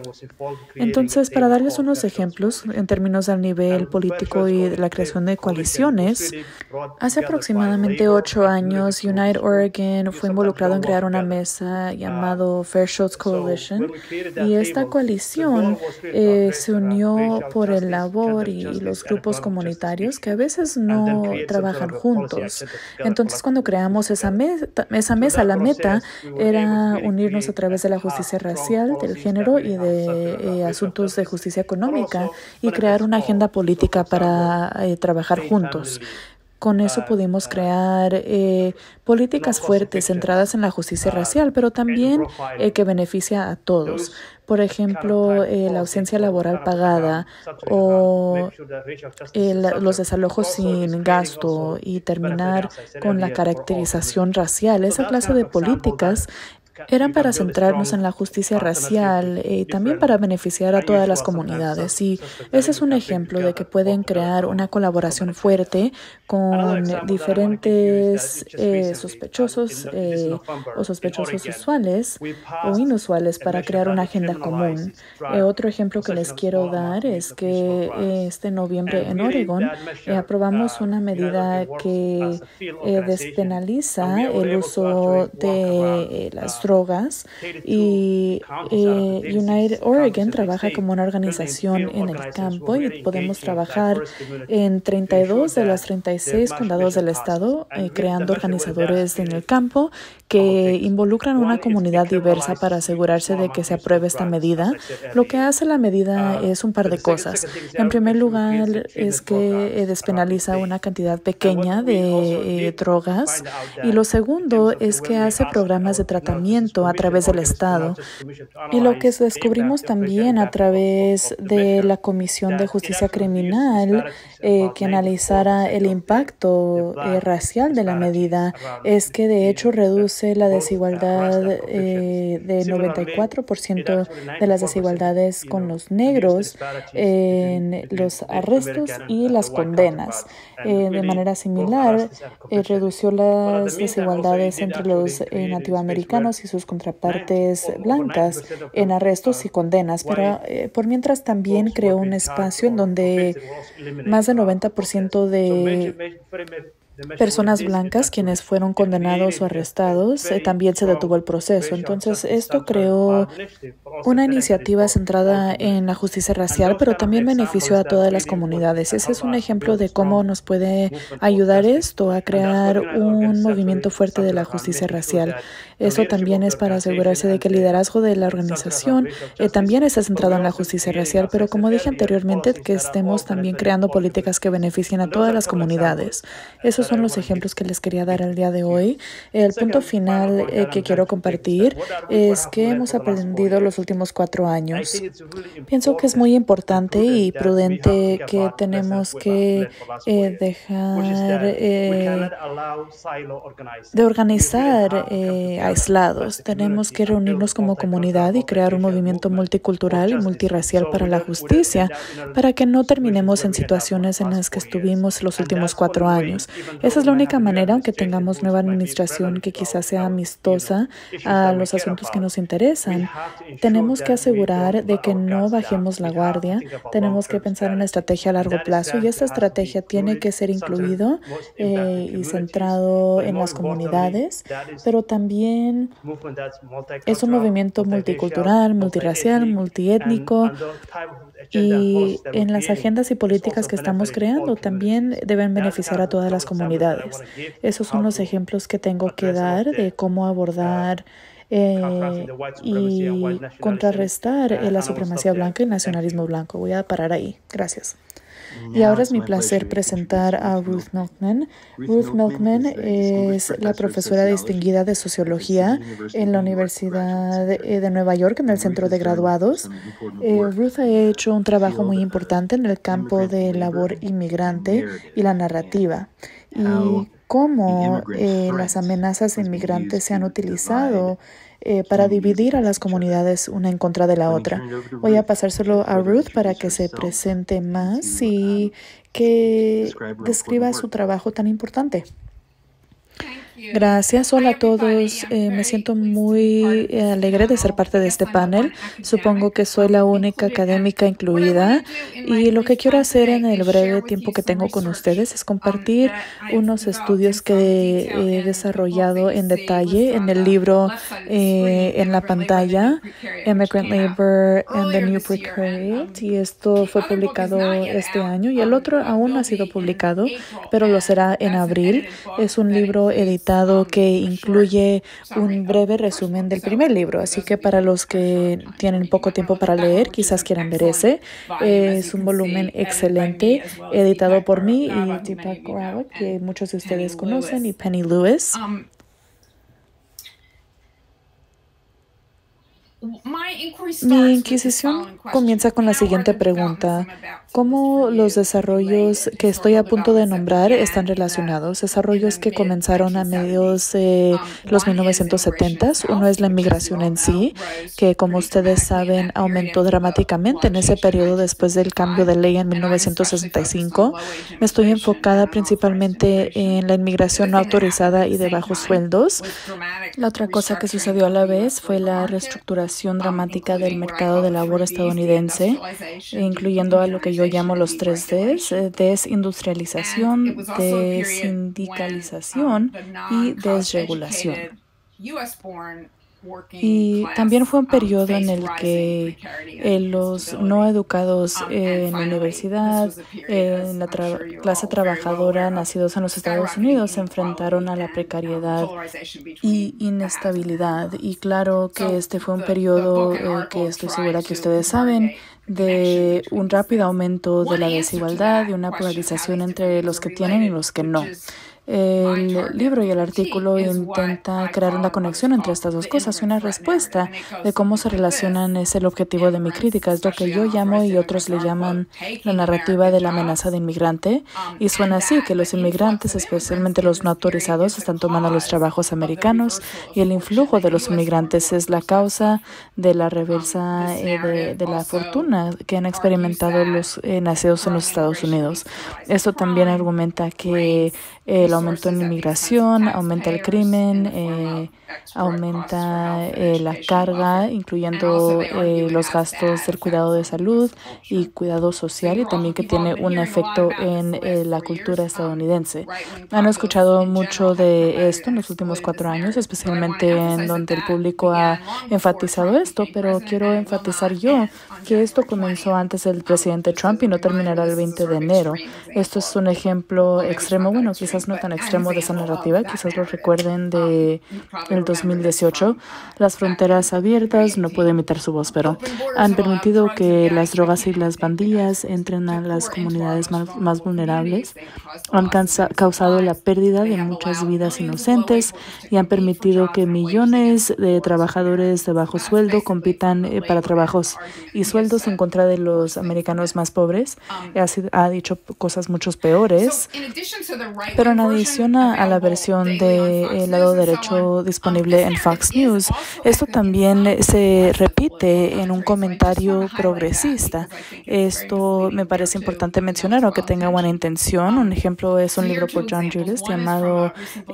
Entonces, para darles unos ejemplos en términos del nivel político y de la creación de coaliciones, hace aproximadamente 8 años, United Oregon fue involucrado en crear una mesa llamada Fair Shouts Coalition, y esta coalición se unió por el labor y los grupos comunitarios que a veces no trabajan juntos. Entonces, cuando creamos esa mesa, la meta era unirnos a través de la justicia racial, del género y de asuntos de justicia económica, y crear una agenda política para trabajar juntos. Con eso pudimos crear políticas fuertes centradas en la justicia racial, pero también que beneficia a todos. Por ejemplo, la ausencia laboral pagada o los desalojos sin gasto y terminar con la caracterización racial. Esa clase de políticas eran para centrarnos en la justicia racial y también para beneficiar a todas las comunidades. Y ese es un ejemplo de que pueden crear una colaboración fuerte con diferentes sospechosos o sospechosos usuales o inusuales para crear una agenda común. Otro ejemplo que les quiero dar es que este noviembre en Oregon aprobamos una medida que despenaliza el uso de las drogas y United Oregon trabaja como una organización en el campo y podemos trabajar en 32 de los 36 condados del estado creando organizadores en el campo que involucran una comunidad diversa para asegurarse de que se apruebe esta medida. Lo que hace la medida es un par de cosas. En primer lugar, es que despenaliza una cantidad pequeña de drogas y lo segundo es que hace programas de tratamiento a través del Estado. Y lo que descubrimos también a través de la Comisión de Justicia Criminal que analizara el impacto racial de la medida es que de hecho reduce la desigualdad de 94% de las desigualdades con los negros en los arrestos y las condenas. De manera similar, redució las desigualdades entre los nativoamericanos y sus contrapartes blancas en arrestos y condenas, pero por mientras también creó un espacio en donde más del 90% de personas blancas quienes fueron condenados o arrestados, también se detuvo el proceso. Entonces, esto creó una iniciativa centrada en la justicia racial, pero también benefició a todas las comunidades. Ese es un ejemplo de cómo nos puede ayudar esto a crear un movimiento fuerte de la justicia racial. Eso también es para asegurarse de que el liderazgo de la organización también está centrado en la justicia racial, pero como dije anteriormente, que estemos también creando políticas que beneficien a todas las comunidades. Esos son los ejemplos que les quería dar el día de hoy. El punto final que quiero compartir es que hemos aprendido los últimos 4 años. Pienso que es muy importante y prudente que tenemos que dejar de organizar aislados. Tenemos que reunirnos como comunidad y crear un movimiento multicultural y multirracial para la justicia, para que no terminemos en situaciones en las que estuvimos los últimos 4 años. Esa es la única manera, aunque tengamos nueva administración que quizás sea amistosa a los asuntos que nos interesan. Tenemos que asegurar de que no bajemos la guardia. Tenemos que pensar en una estrategia a largo plazo y esta estrategia tiene que ser incluido y centrado en las comunidades, pero también es un movimiento multicultural, multirracial, multiétnico y en las agendas y políticas que estamos creando también deben beneficiar a todas las comunidades. Esos son los ejemplos que tengo que dar de cómo abordar y contrarrestar la supremacía blanca y el nacionalismo blanco. Voy a parar ahí. Gracias. Y ahora es mi placer presentar a Ruth Milkman. Ruth Milkman es la profesora distinguida de Sociología en la Universidad de Nueva York, en el Centro de Graduados. Ruth ha hecho un trabajo muy importante en el campo de labor inmigrante y la narrativa. Y cómo las amenazas inmigrantes se han utilizado para dividir a las comunidades una en contra de la otra. Voy a pasárselo a Ruth para que se presente más y que describa su trabajo tan importante. Gracias. Hola a todos. Me siento muy alegre de ser parte de este panel. Supongo que soy la única académica incluida y lo que quiero hacer en el breve tiempo que tengo con ustedes es compartir unos estudios que he desarrollado en detalle en el libro en la pantalla, Immigrant Labor and the New Precariat, y esto fue publicado este año y el otro aún no ha sido publicado, pero lo será en abril. Es un libro editado que incluye un breve resumen del primer libro, así que para los que tienen poco tiempo para leer, quizás quieran ver ese. Es un volumen excelente, editado por mí y Deepak Rawat, que muchos de ustedes conocen, y Penny Lewis. Mi inquisición comienza con la siguiente pregunta. ¿Cómo los desarrollos que estoy a punto de nombrar están relacionados? Desarrollos que comenzaron a mediados de los 1970s. Uno es la inmigración en sí, que como ustedes saben aumentó dramáticamente en ese periodo después del cambio de ley en 1965. Me estoy enfocada principalmente en la inmigración no autorizada y de bajos sueldos. La otra cosa que sucedió a la vez fue la reestructuración dramática del mercado de labor estadounidense, incluyendo a lo que yo llamo los 3Ds: desindustrialización, desindicalización y desregulación. Y también fue un periodo en el que los no educados en la universidad, en la clase trabajadora nacidos en los Estados Unidos, se enfrentaron a la precariedad y inestabilidad. Y claro que este fue un periodo que estoy segura que ustedes saben, de un rápido aumento de la desigualdad y una polarización entre los que tienen y los que no. El libro y el artículo intenta crear una conexión entre estas dos cosas. Una respuesta de cómo se relacionan es el objetivo de mi crítica. Es lo que yo llamo y otros le llaman la narrativa de la amenaza de inmigrante. Y suena así, que los inmigrantes, especialmente los no autorizados, están tomando los trabajos americanos y el influjo de los inmigrantes es la causa de la reversa de la fortuna que han experimentado los nacidos en los Estados Unidos. Esto también argumenta que el aumento en inmigración aumenta el crimen, aumenta la carga, incluyendo los gastos del cuidado de salud y cuidado social, y también que tiene un efecto en la cultura estadounidense. Han escuchado mucho de esto en los últimos 4 años, especialmente en donde el público ha enfatizado esto, pero quiero enfatizar yo que esto comenzó antes del presidente Trump y no terminará el 20 de enero. Esto es un ejemplo extremo, bueno, quizás no tan extremo de esa narrativa, quizás lo recuerden de el 2018. Las fronteras abiertas, no puedo imitar su voz, pero han permitido que las drogas y las pandillas entren a las comunidades más vulnerables, han causado la pérdida de muchas vidas inocentes y han permitido que millones de trabajadores de bajo sueldo compitan para trabajos y sueldos en contra de los americanos más pobres. Ha dicho cosas mucho peores, pero en adición a la versión del lado derecho disponible en Fox News, esto también se repite en un comentario progresista. Esto me parece importante mencionar, aunque tenga buena intención. Un ejemplo es un libro por John Judis llamado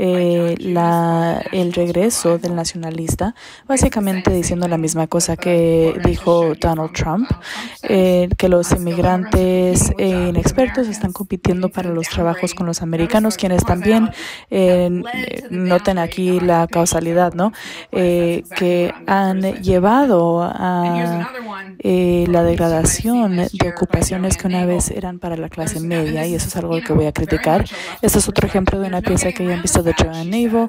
El regreso del nacionalista, básicamente diciendo la misma cosa que dijo Donald Trump, que los inmigrantes inexpertos están compitiendo para los trabajos con los americanos, quienes también noten aquí la causalidad, ¿no? Que han llevado a la degradación de ocupaciones que una vez eran para la clase media, y eso es algo que voy a criticar. Este es otro ejemplo de una pieza que ya han visto de Joanne Navo.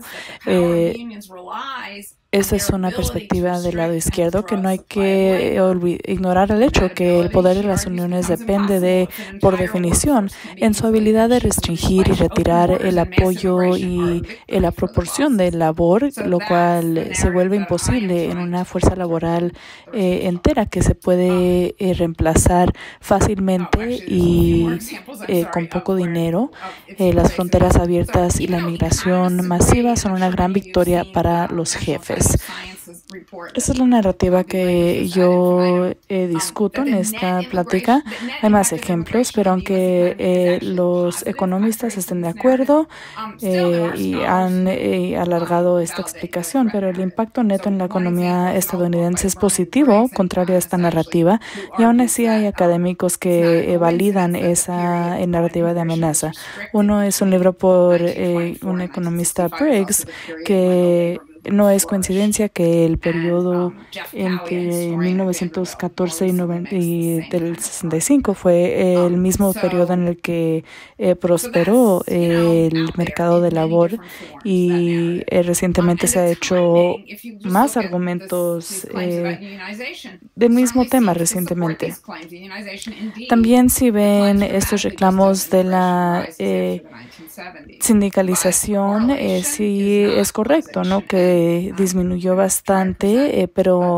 Esa es una perspectiva del lado izquierdo, que no hay que ignorar el hecho que el poder de las uniones depende por definición, en su habilidad de restringir y retirar el apoyo y la proporción de labor, lo cual se vuelve imposible en una fuerza laboral entera que se puede reemplazar fácilmente y con poco dinero. Las fronteras abiertas y la migración masiva son una gran victoria para los jefes. Esa es la narrativa que yo discuto en esta plática. Hay más ejemplos, pero aunque los economistas estén de acuerdo y han alargado esta explicación, pero el impacto neto en la economía estadounidense es positivo, contrario a esta narrativa, y aún así hay académicos que validan esa narrativa de amenaza. Uno es un libro por un economista, Briggs, que no es coincidencia que el periodo entre 1914 y del 65 fue el mismo periodo en el que prosperó el mercado de labor, y recientemente se ha hecho más argumentos del mismo tema recientemente. También si ven estos reclamos de la sindicalización, sí es correcto, ¿no? Que disminuyó bastante, pero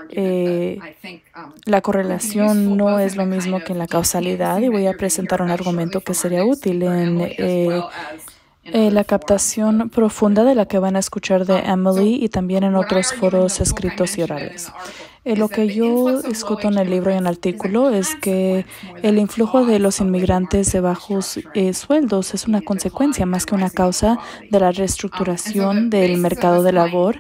la correlación no es lo mismo que en la causalidad, y voy a presentar un argumento que sería útil en la captación profunda de la que van a escuchar de Emily y también en otros foros escritos y orales. Lo que yo discuto en el libro y en el artículo es que el influjo de los inmigrantes de bajos sueldos es una consecuencia más que una causa de la reestructuración del mercado de labor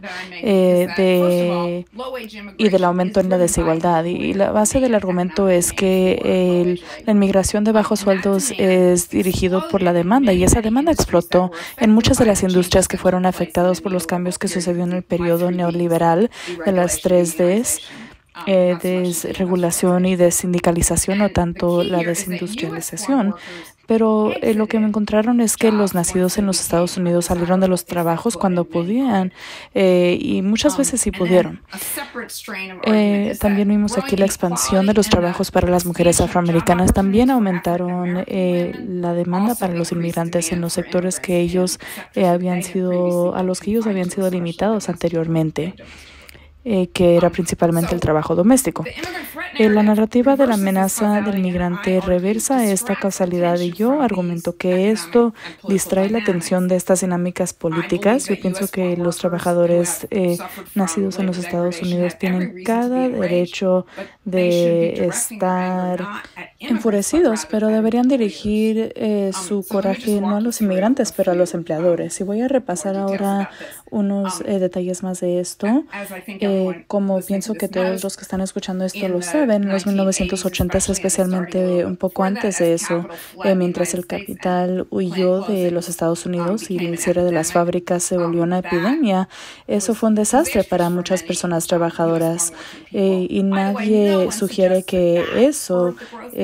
y del aumento en la desigualdad. Y la base del argumento es que la inmigración de bajos sueldos es dirigido por la demanda, y esa demanda explotó en muchas de las industrias que fueron afectadas por los cambios que sucedió en el periodo neoliberal de las 3Ds. Desregulación y desindicalización, o tanto la desindustrialización. Pero lo que me encontraron es que los nacidos en los Estados Unidos salieron de los trabajos cuando podían, y muchas veces sí pudieron. También vimos aquí la expansión de los trabajos para las mujeres afroamericanas. También aumentaron la demanda para los inmigrantes en los sectores que ellos a los que ellos habían sido limitados anteriormente, que era principalmente el trabajo doméstico. La narrativa de la amenaza del migrante reversa esta causalidad, y yo argumento que esto distrae la atención de estas dinámicas políticas. Yo pienso que los trabajadores nacidos en los Estados Unidos tienen cada derecho de estar enfurecidos, pero deberían dirigir su coraje no a los inmigrantes, pero a los empleadores. Y voy a repasar ahora unos detalles más de esto. Como pienso que todos los que están escuchando esto lo saben, en los 1980s, especialmente un poco antes de eso, mientras el capital huyó de los Estados Unidos y el cierre de las fábricas se volvió una epidemia, eso fue un desastre para muchas personas trabajadoras, y nadie sugiere que eso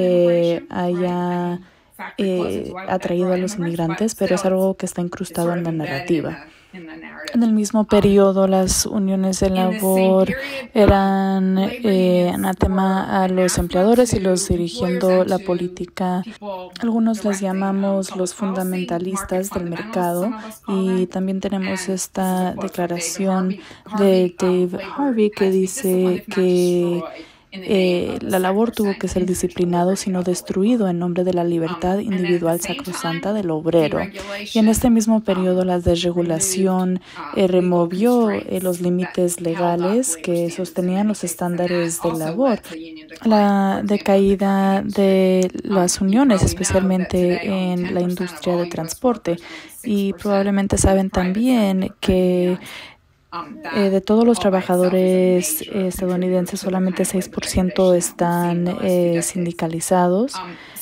haya atraído a los inmigrantes, pero es algo que está incrustado en la narrativa. En el mismo periodo, las uniones de labor eran anatema a los empleadores y los dirigiendo la política. Algunos les llamamos los fundamentalistas del mercado, y también tenemos esta declaración de Dave Harvey que dice que la labor tuvo que ser disciplinado, sino destruido, en nombre de la libertad individual sacrosanta del obrero. Y en este mismo periodo, la desregulación removió los límites legales que sostenían los estándares de labor. La decaída de las uniones, especialmente en la industria de transporte. Y probablemente saben también que de todos los trabajadores estadounidenses, solamente 6% están sindicalizados,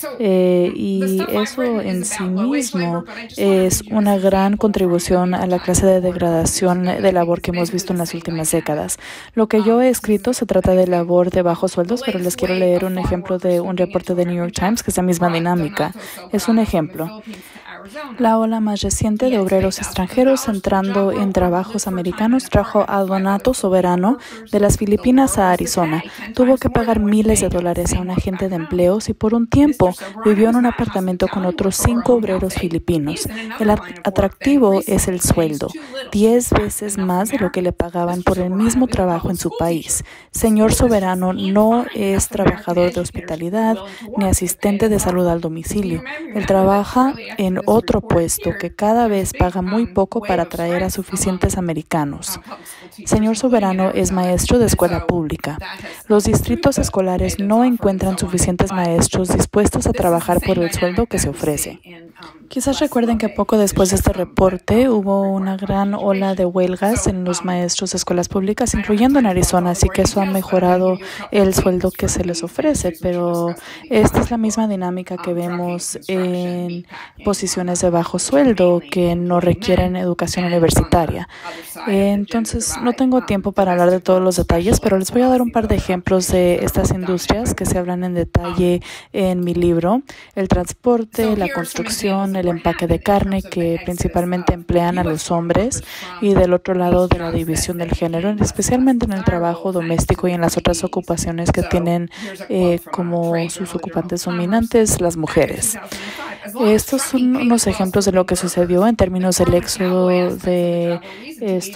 y eso en sí mismo es una gran contribución a la clase de degradación de labor que hemos visto en las últimas décadas. Lo que yo he escrito se trata de labor de bajos sueldos, pero les quiero leer un ejemplo de un reporte de New York Times que es la misma dinámica. Es un ejemplo. La ola más reciente de obreros extranjeros entrando en trabajos americanos trajo a Donato Soberano de las Filipinas a Arizona. Tuvo que pagar miles de dólares a un agente de empleos y por un tiempo vivió en un apartamento con otros 5 obreros filipinos. El atractivo es el sueldo, 10 veces más de lo que le pagaban por el mismo trabajo en su país. Señor Soberano no es trabajador de hospitalidad ni asistente de salud al domicilio. Él trabaja en otro puesto que cada vez paga muy poco para atraer a suficientes americanos. Señor Soberano es maestro de escuela pública. Los distritos escolares no encuentran suficientes maestros dispuestos a trabajar por el sueldo que se ofrece. Quizás recuerden que poco después de este reporte hubo una gran ola de huelgas en los maestros de escuelas públicas, incluyendo en Arizona, así que eso ha mejorado el sueldo que se les ofrece, pero esta es la misma dinámica que vemos en posiciones de bajo sueldo que no requieren educación universitaria. Entonces, no tengo tiempo para hablar de todos los detalles, pero les voy a dar un par de ejemplos de estas industrias que se hablan en detalle en mi libro: el transporte, la construcción, el empaque de carne, que principalmente emplean a los hombres, y del otro lado de la división del género, especialmente en el trabajo doméstico y en las otras ocupaciones que tienen como sus ocupantes dominantes las mujeres. Estos son unos ejemplos de lo que sucedió en términos del éxodo de estos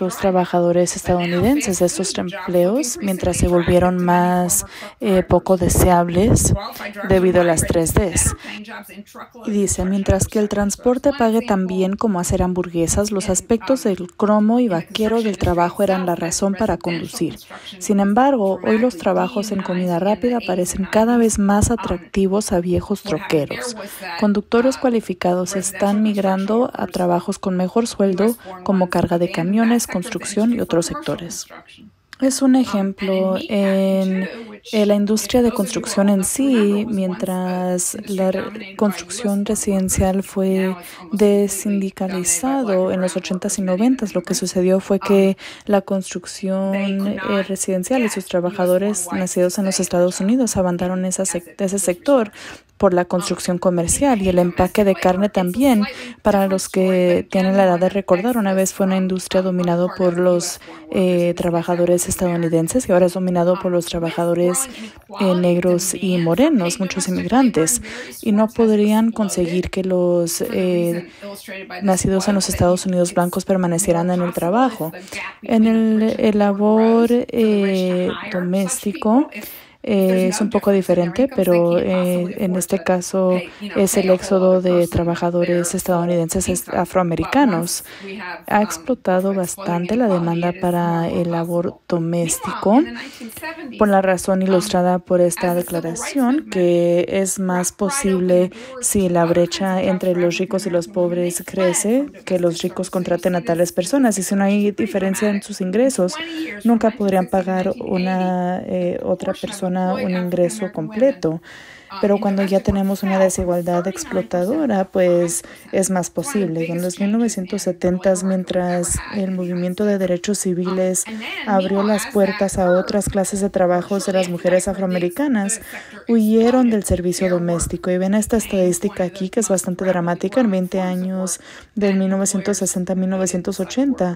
estos trabajadores estadounidenses de estos empleos mientras se volvieron más poco deseables debido a las 3Ds. Y dice, mientras que el transporte pague tan bien como hacer hamburguesas, los aspectos del cromo y vaquero del trabajo eran la razón para conducir. Sin embargo, hoy los trabajos en comida rápida parecen cada vez más atractivos a viejos troqueros. Conductores cualificados están migrando a trabajos con mejor sueldo como carga de camiones, construcción y otros sectores. Es un ejemplo en la industria de construcción en sí, mientras la construcción residencial fue desindicalizado en los 80s y 90s, lo que sucedió fue que la construcción residencial y sus trabajadores nacidos en los Estados Unidos abandonaron ese sector por la construcción comercial y el empaque de carne también. Para los que tienen la edad de recordar, una vez fue una industria dominada por los trabajadores estadounidenses y ahora es dominado por los trabajadores negros y morenos, muchos inmigrantes, y no podrían conseguir que los nacidos en los Estados Unidos blancos permanecieran en el trabajo. En el labor doméstico, es un poco diferente, pero en este caso es el éxodo de trabajadores estadounidenses afroamericanos. Ha explotado bastante la demanda para el labor doméstico por la razón ilustrada por esta declaración, que es más posible si la brecha entre los ricos y los pobres crece, que los ricos contraten a tales personas. Y si no hay diferencia en sus ingresos, nunca podrían pagar otra persona un ingreso completo. Pero cuando ya tenemos una desigualdad explotadora, pues es más posible. En los 1970s, mientras el movimiento de derechos civiles abrió las puertas a otras clases de trabajos de las mujeres afroamericanas, huyeron del servicio doméstico. Y ven esta estadística aquí, que es bastante dramática. En 20 años, del 1960 a 1980,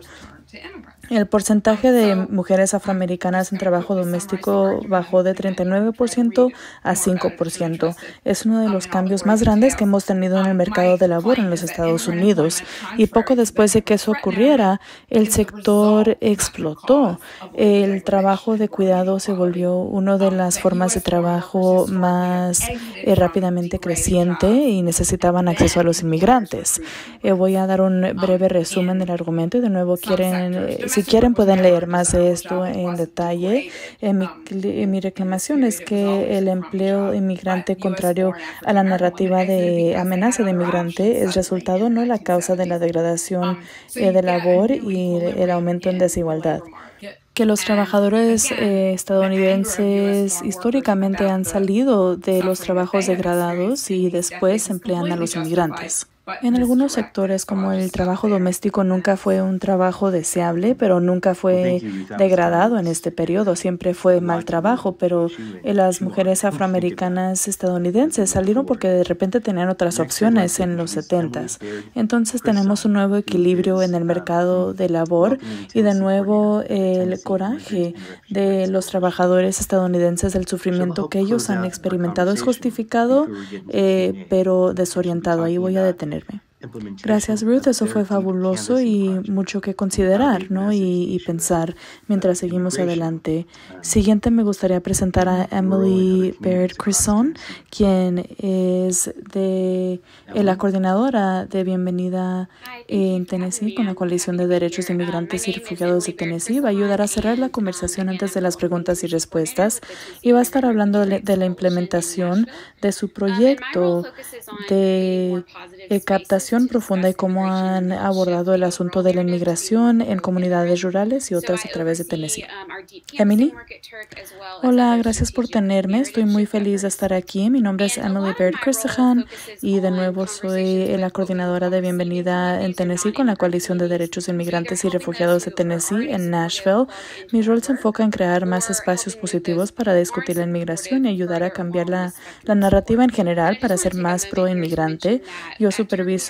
el porcentaje de mujeres afroamericanas en trabajo doméstico bajó de 39% a 5%. Es uno de los cambios más grandes que hemos tenido en el mercado de labor en los Estados Unidos. Y poco después de que eso ocurriera, el sector explotó. El trabajo de cuidado se volvió una de las formas de trabajo más rápidamente creciente y necesitaban acceso a los inmigrantes. Voy a dar un breve resumen del argumento y de nuevo si quieren pueden leer más de esto en detalle. Mi reclamación es que el empleo inmigrante, contrario a la narrativa de amenaza de inmigrante, es resultado, no la causa de la degradación de labor y el aumento en desigualdad. Que los trabajadores estadounidenses históricamente han salido de los trabajos degradados y después emplean a los inmigrantes. En algunos sectores, como el trabajo doméstico, nunca fue un trabajo deseable, pero nunca fue degradado en este periodo. Siempre fue mal trabajo, pero las mujeres afroamericanas estadounidenses salieron porque de repente tenían otras opciones en los 70s. Entonces tenemos un nuevo equilibrio en el mercado de labor y de nuevo el coraje de los trabajadores estadounidenses del sufrimiento que ellos han experimentado es justificado, pero desorientado. Ahí voy a detenerme. Gracias, Ruth. Eso fue fabuloso y mucho que considerar, ¿no? y pensar mientras seguimos adelante. Siguiente, me gustaría presentar a Emily Baird Crisson, quien es la coordinadora de Bienvenida en Tennessee con la Coalición de Derechos de Inmigrantes y Refugiados de Tennessee. Va a ayudar a cerrar la conversación antes de las preguntas y respuestas y va a estar hablando de la implementación de su proyecto de captación profunda y cómo han abordado el asunto de la inmigración en comunidades rurales y otras a través de Tennessee. Emily. Hola, gracias por tenerme. Estoy muy feliz de estar aquí. Mi nombre es Emily Baird Crisson y de nuevo soy la coordinadora de Bienvenida en Tennessee con la Coalición de Derechos de Inmigrantes y Refugiados de Tennessee en Nashville. Mi rol se enfoca en crear más espacios positivos para discutir la inmigración y ayudar a cambiar la narrativa en general para ser más pro-inmigrante. Yo superviso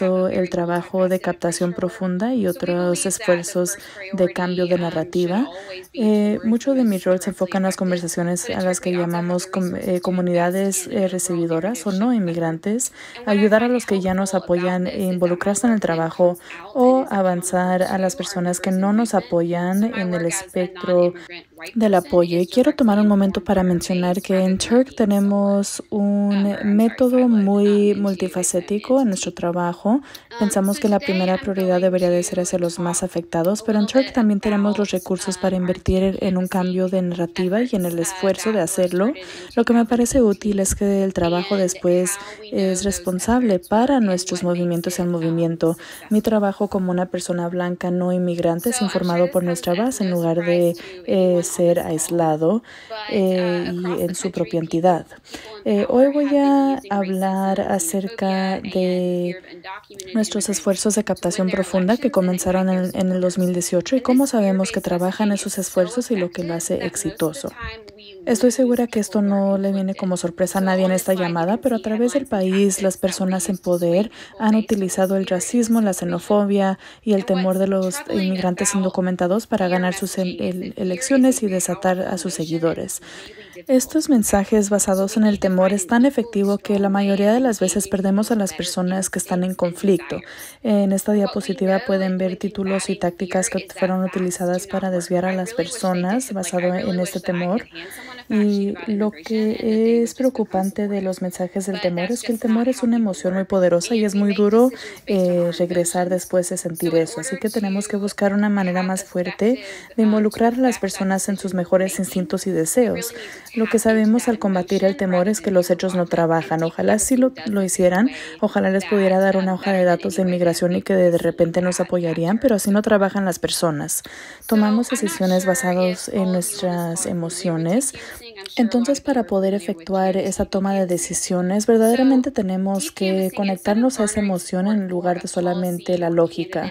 hizo el trabajo de captación profunda y otros esfuerzos de cambio de narrativa. Mucho de mi rol se enfoca en las conversaciones a las que llamamos comunidades recibidoras o no inmigrantes, ayudar a los que ya nos apoyan e involucrarse en el trabajo o avanzar a las personas que no nos apoyan en el espectro del apoyo. Y quiero tomar un momento para mencionar que en Turk tenemos un método muy multifacético en nuestro trabajo. Pensamos que la primera prioridad debería de ser hacia los más afectados, pero en Turk también tenemos los recursos para invertir en un cambio de narrativa y en el esfuerzo de hacerlo. Lo que me parece útil es que el trabajo después es responsable para nuestros movimientos en movimiento. Mi trabajo como una persona blanca no inmigrante es informado por nuestra base en lugar de ser aislado y en su propia entidad. Hoy voy a hablar acerca de nuestros esfuerzos de captación profunda que comenzaron en el 2018 y cómo sabemos que trabajan esos esfuerzos y lo que lo hace exitoso. Estoy segura que esto no le viene como sorpresa a nadie en esta llamada, pero a través del país, las personas en poder han utilizado el racismo, la xenofobia y el temor de los inmigrantes indocumentados para ganar sus elecciones y desatar a sus seguidores. Estos mensajes basados en el temor es tan efectivo que la mayoría de las veces perdemos a las personas que están en conflicto. En esta diapositiva pueden ver títulos y tácticas que fueron utilizadas para desviar a las personas basado en este temor. Y lo que es preocupante de los mensajes del temor es que el temor es una emoción muy poderosa y es muy duro regresar después de sentir eso. Así que tenemos que buscar una manera más fuerte de involucrar a las personas en sus mejores instintos y deseos. Lo que sabemos al combatir el temor es que los hechos no trabajan. Ojalá si lo hicieran, ojalá les pudiera dar una hoja de datos de inmigración y que de repente nos apoyarían, pero así no trabajan las personas. Tomamos decisiones basadas en nuestras emociones. Entonces, para poder efectuar esa toma de decisiones, verdaderamente tenemos que conectarnos a esa emoción en lugar de solamente la lógica.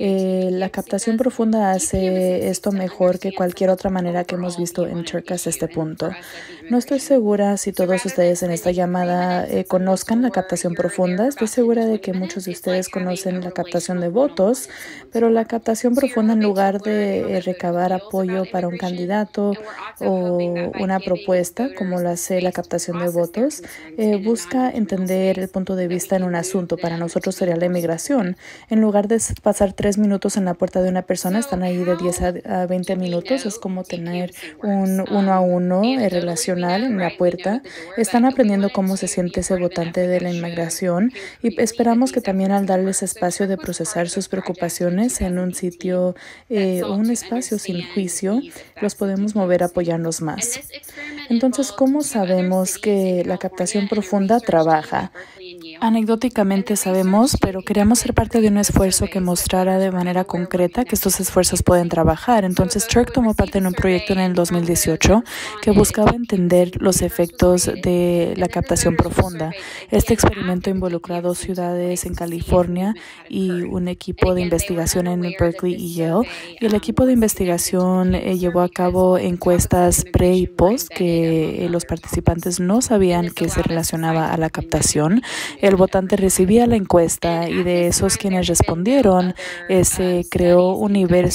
La captación profunda hace esto mejor que cualquier otra manera que hemos visto en Turk hasta este punto. No estoy segura si todos ustedes en esta llamada conozcan la captación profunda. Estoy segura de que muchos de ustedes conocen la captación de votos, pero la captación profunda, en lugar de recabar apoyo para un candidato o una propuesta, como lo hace la captación de votos, busca entender el punto de vista en un asunto. Para nosotros sería la inmigración. En lugar de pasar 3 minutos en la puerta de una persona, están ahí de 10 a 20 minutos. Es como tener un uno a uno relacional en la puerta. Están aprendiendo cómo se siente ese votante de la inmigración y esperamos que también al darles espacio de procesar sus preocupaciones en un sitio o un espacio sin juicio, los podemos mover a apoyarnos más. Entonces, ¿cómo sabemos que la captación profunda trabaja? Anecdóticamente sabemos, pero queríamos ser parte de un esfuerzo que mostrara de manera concreta que estos esfuerzos pueden trabajar. Entonces, Turk tomó parte en un proyecto en el 2018 que buscaba entender los efectos de la captación profunda. Este experimento involucró a 2 ciudades en California y un equipo de investigación en Berkeley y Yale. Y el equipo de investigación llevó a cabo encuestas pre y post que los participantes no sabían que se relacionaba a la captación. El votante recibía la encuesta y de esos quienes respondieron se creó un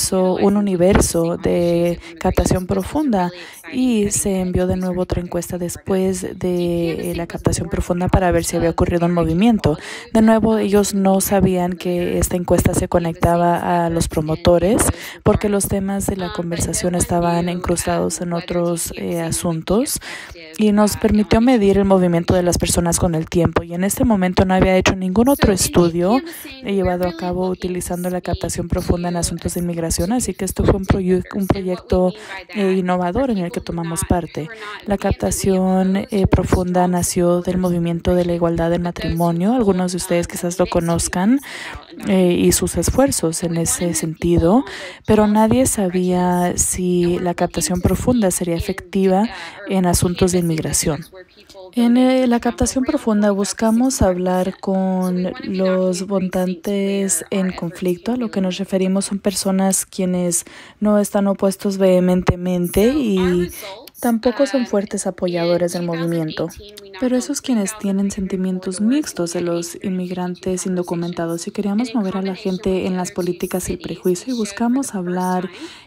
universo de captación profunda y se envió de nuevo otra encuesta después de la captación profunda para ver si había ocurrido un movimiento. De nuevo, ellos no sabían que esta encuesta se conectaba a los promotores porque los temas de la conversación estaban incrustados en otros asuntos y nos permitió medir el movimiento de las personas con el tiempo. Y en este momento no había hecho ningún otro estudio llevado a cabo utilizando la captación profunda en asuntos de inmigración, así que esto fue un proyecto innovador en el que tomamos parte. La captación profunda nació del movimiento de la igualdad del matrimonio. Algunos de ustedes quizás lo conozcan y sus esfuerzos en ese sentido, pero nadie sabía si la captación profunda sería efectiva en asuntos de inmigración. En la captación profunda buscamos hablar con los votantes en conflicto. A lo que nos referimos son personas quienes no están opuestos vehementemente y tampoco son fuertes apoyadores del movimiento. Pero esos quienes tienen sentimientos mixtos de los inmigrantes indocumentados y queríamos mover a la gente en las políticas y el prejuicio y buscamos hablar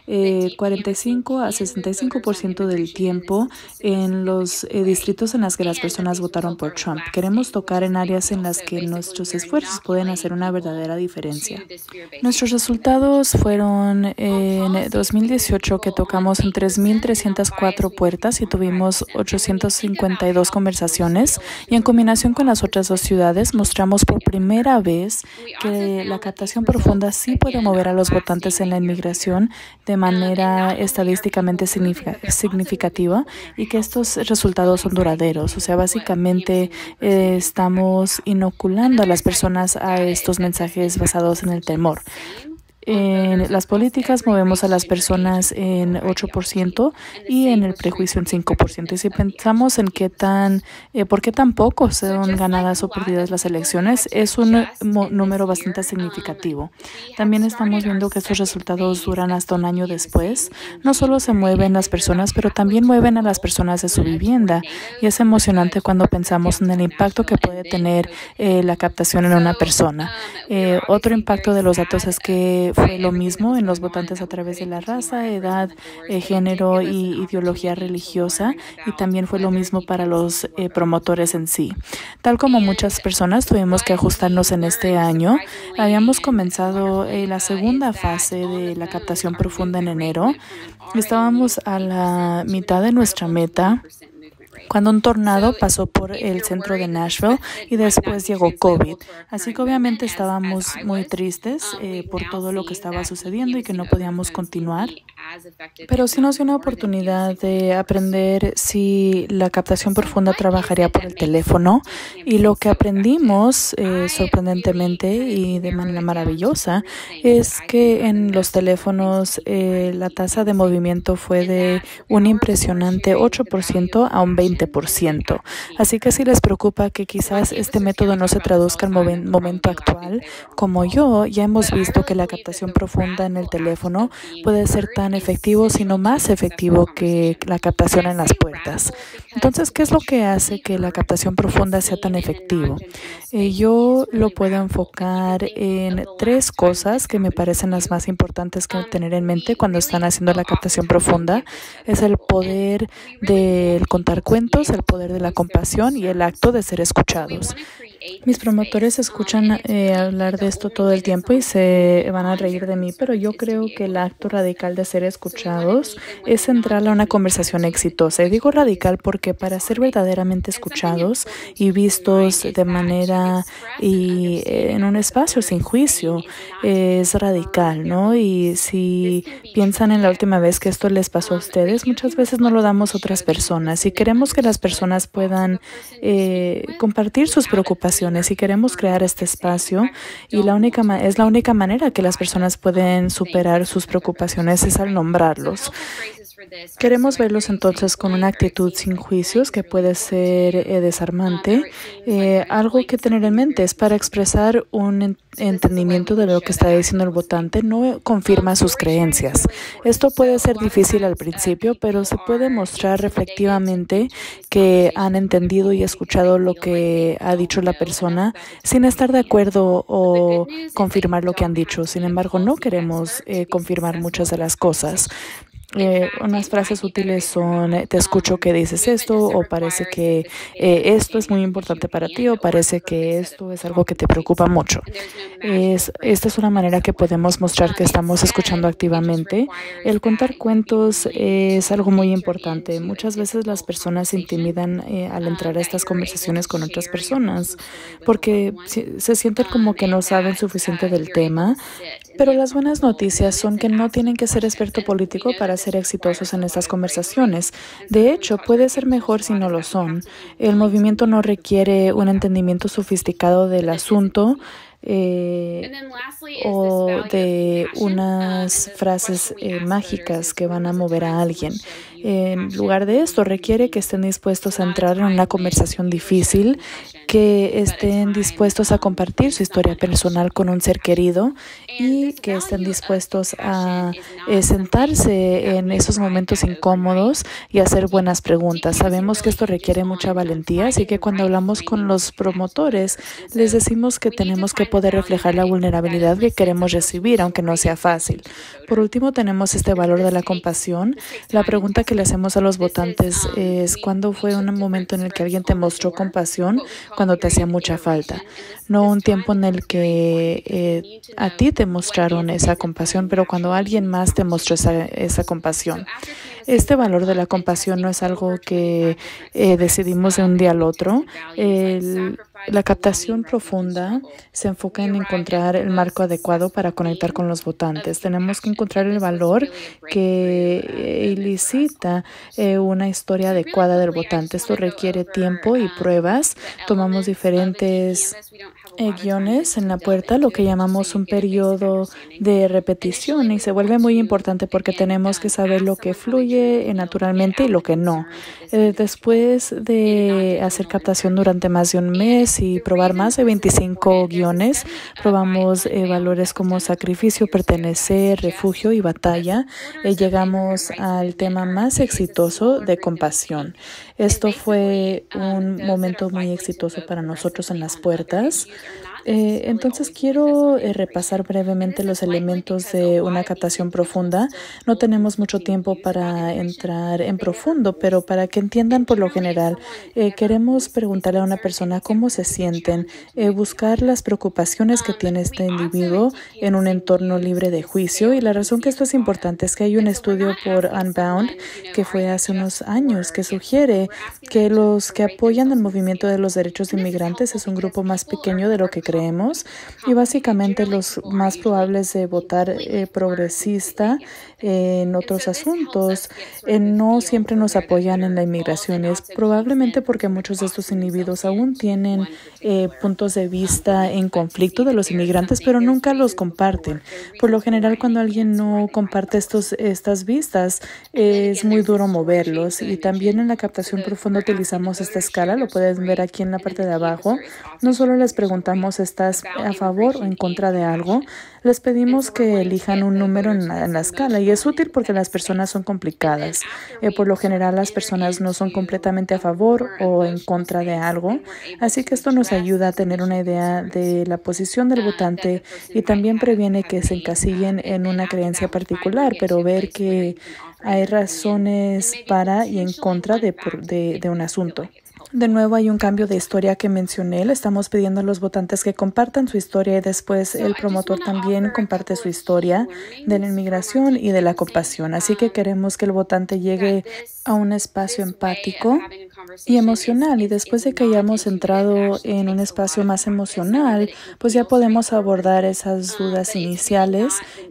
45 a 65% del tiempo en los distritos en los que las personas votaron por Trump. Queremos tocar en áreas en las que nuestros esfuerzos pueden hacer una verdadera diferencia. Nuestros resultados fueron en 2018 que tocamos en 3,304 puertas y tuvimos 852 conversaciones y en combinación con las otras dos ciudades mostramos por primera vez que la captación profunda sí puede mover a los votantes en la inmigración de manera estadísticamente significativa y que estos resultados son duraderos. O sea, básicamente estamos inoculando a las personas a estos mensajes basados en el temor. En las políticas movemos a las personas en 8% y en el prejuicio en 5%. Y si pensamos en por qué tan poco son ganadas o perdidas las elecciones, es un número bastante significativo. También estamos viendo que estos resultados duran hasta un año después. No solo se mueven las personas, pero también mueven a las personas de su vivienda. Y es emocionante cuando pensamos en el impacto que puede tener la captación en una persona. Otro impacto de los datos es que fue lo mismo en los votantes a través de la raza, edad, género y ideología religiosa, y también fue lo mismo para los promotores en sí. Tal como muchas personas tuvimos que ajustarnos en este año, habíamos comenzado la segunda fase de la captación profunda en enero. Estábamos a la mitad de nuestra meta cuando un tornado pasó por el centro de Nashville y después llegó COVID. Así que obviamente estábamos muy tristes por todo lo que estaba sucediendo y que no podíamos continuar. Pero sí nos dio una oportunidad de aprender si la captación profunda trabajaría por el teléfono. Y lo que aprendimos sorprendentemente y de manera maravillosa es que en los teléfonos la tasa de movimiento fue de un impresionante 8% a un 20%. Así que si les preocupa que quizás este método no se traduzca en el momento actual, como yo, ya hemos visto que la captación profunda en el teléfono puede ser tan efectivo, sino más efectivo que la captación en las puertas. Entonces, ¿qué es lo que hace que la captación profunda sea tan efectivo? Yo lo puedo enfocar en 3 cosas que me parecen las más importantes que tener en mente cuando están haciendo la captación profunda. Es el poder del contar cuentos, el poder de la compasión y el acto de ser escuchados. Mis promotores escuchan hablar de esto todo el tiempo y se van a reír de mí, pero yo creo que el acto radical de ser escuchados es central a una conversación exitosa. Y digo radical porque para ser verdaderamente escuchados y vistos de manera y en un espacio sin juicio es radical, ¿no? Y si piensan en la última vez que esto les pasó a ustedes, muchas veces no lo damos a otras personas y queremos que las personas puedan compartir sus preocupaciones y queremos crear este espacio y es la única manera que las personas pueden superar sus preocupaciones es al nombrarlos. Queremos verlos entonces con una actitud sin juicios que puede ser desarmante. Algo que tener en mente es para expresar un entendimiento de lo que está diciendo el votante, no confirma sus creencias. Esto puede ser difícil al principio, pero se puede mostrar reflectivamente que han entendido y escuchado lo que ha dicho la persona sin estar de acuerdo o confirmar lo que han dicho. Sin embargo, no queremos confirmar muchas de las cosas. Unas frases útiles son te escucho que dices esto o parece que esto es muy importante para ti o parece que esto es algo que te preocupa mucho. Esta es una manera que podemos mostrar que estamos escuchando activamente. El contar cuentos es algo muy importante. Muchas veces las personas se intimidan al entrar a estas conversaciones con otras personas porque se sienten como que no saben suficiente del tema. Pero las buenas noticias son que no tienen que ser experto político para ser exitosos en estas conversaciones. De hecho, puede ser mejor si no lo son. El movimiento no requiere un entendimiento sofisticado del asunto o de unas frases mágicas que van a mover a alguien. En lugar de esto, requiere que estén dispuestos a entrar en una conversación difícil, que estén dispuestos a compartir su historia personal con un ser querido y que estén dispuestos a sentarse en esos momentos incómodos y hacer buenas preguntas. Sabemos que esto requiere mucha valentía, así que cuando hablamos con los promotores, les decimos que tenemos que poder reflejar la vulnerabilidad que queremos recibir, aunque no sea fácil. Por último, tenemos este valor de la compasión. La pregunta que le hacemos a los votantes es: ¿cuándo fue un momento en el que alguien te mostró compasión cuando te hacía mucha falta? No un tiempo en el que a ti te mostraron esa compasión, pero cuando alguien más te mostró esa compasión. Este valor de la compasión no es algo que decidimos de un día al otro. La captación profunda se enfoca en encontrar el marco adecuado para conectar con los votantes. Tenemos que encontrar el valor que ilicita una historia adecuada del votante. Esto requiere tiempo y pruebas. Tomamos diferentes guiones en la puerta, lo que llamamos un periodo de repetición, y se vuelve muy importante porque tenemos que saber lo que fluye naturalmente y lo que no. Después de hacer captación durante más de un mes y probar más de 25 guiones, probamos valores como sacrificio, pertenecer, refugio y batalla. Llegamos al tema más exitoso de compasión. Esto fue un momento muy exitoso para nosotros en las puertas. Entonces quiero repasar brevemente los elementos de una captación profunda. No tenemos mucho tiempo para entrar en profundo, pero para que entiendan por lo general, queremos preguntarle a una persona cómo se sienten, buscar las preocupaciones que tiene este individuo en un entorno libre de juicio. Y la razón que esto es importante es que hay un estudio por Unbound que fue hace unos años que sugiere que los que apoyan el movimiento de los derechos de inmigrantes es un grupo más pequeño de lo que creemos, y básicamente los más probables de votar progresista en otros asuntos no siempre nos apoyan en la inmigración. Es probablemente porque muchos de estos individuos aún tienen puntos de vista en conflicto de los inmigrantes, pero nunca los comparten. Por lo general, cuando alguien no comparte estas vistas, es muy duro moverlos. Y también en la captación profunda utilizamos esta escala, lo pueden ver aquí en la parte de abajo. No solo les preguntamos: ¿estás a favor o en contra de algo? Les pedimos que elijan un número en la escala, y es útil porque las personas son complicadas. Por lo general, las personas no son completamente a favor o en contra de algo, así que esto nos ayuda a tener una idea de la posición del votante y también previene que se encasillen en una creencia particular, pero ver que hay razones para y en contra de un asunto. De nuevo, hay un cambio de historia que mencioné. Le estamos pidiendo a los votantes que compartan su historia, y después el promotor también comparte su historia de la inmigración y de la compasión. Así que queremos que el votante llegue a un espacio empático y emocional, y después de que hayamos entrado en un espacio más emocional, pues ya podemos abordar esas dudas iniciales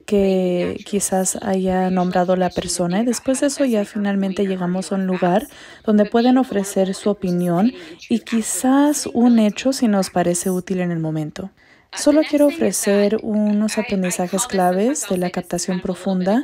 que quizás haya nombrado la persona, y después de eso ya finalmente llegamos a un lugar donde pueden ofrecer su opinión y quizás un hecho si nos parece útil en el momento. Solo quiero ofrecer unos aprendizajes claves de la captación profunda,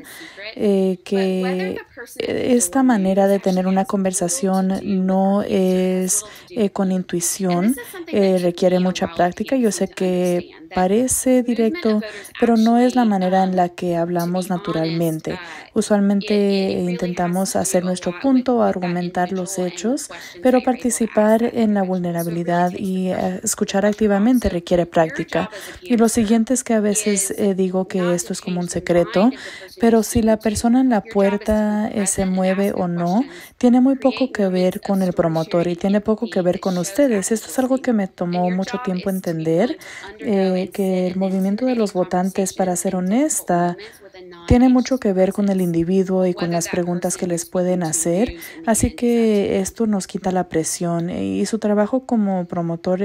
que esta manera de tener una conversación no es con intuición, requiere mucha práctica. Yo sé que parece directo, pero no es la manera en la que hablamos naturalmente. Usualmente intentamos hacer nuestro punto, argumentar los hechos, pero participar en la vulnerabilidad y escuchar activamente requiere práctica. Y lo siguiente es que a veces digo que esto es como un secreto, pero si la persona en la puerta se mueve o no, tiene muy poco que ver con el promotor y tiene poco que ver con ustedes. Esto es algo que me tomó mucho tiempo entender, que el movimiento de los votantes, para ser honesta, tiene mucho que ver con el individuo y con las preguntas que les pueden hacer, así que esto nos quita la presión, y su trabajo como promotor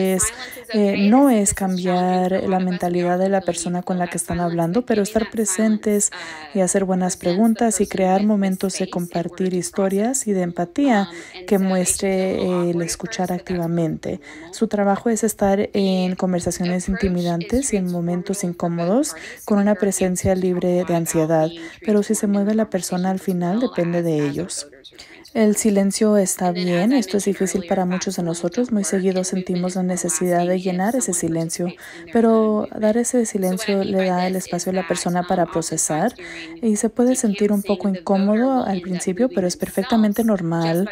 no es cambiar la mentalidad de la persona con la que están hablando, pero estar presentes y hacer buenas preguntas y crear momentos de compartir historias y de empatía que muestre el escuchar activamente. Su trabajo es estar en conversaciones intimidantes y en momentos incómodos con una presencia libre libre de ansiedad, pero si se mueve la persona al final depende de ellos. El silencio está bien, esto es difícil para muchos de nosotros. Muy seguido sentimos la necesidad de llenar ese silencio, pero dar ese silencio le da el espacio a la persona para procesar y se puede sentir un poco incómodo al principio, pero es perfectamente normal.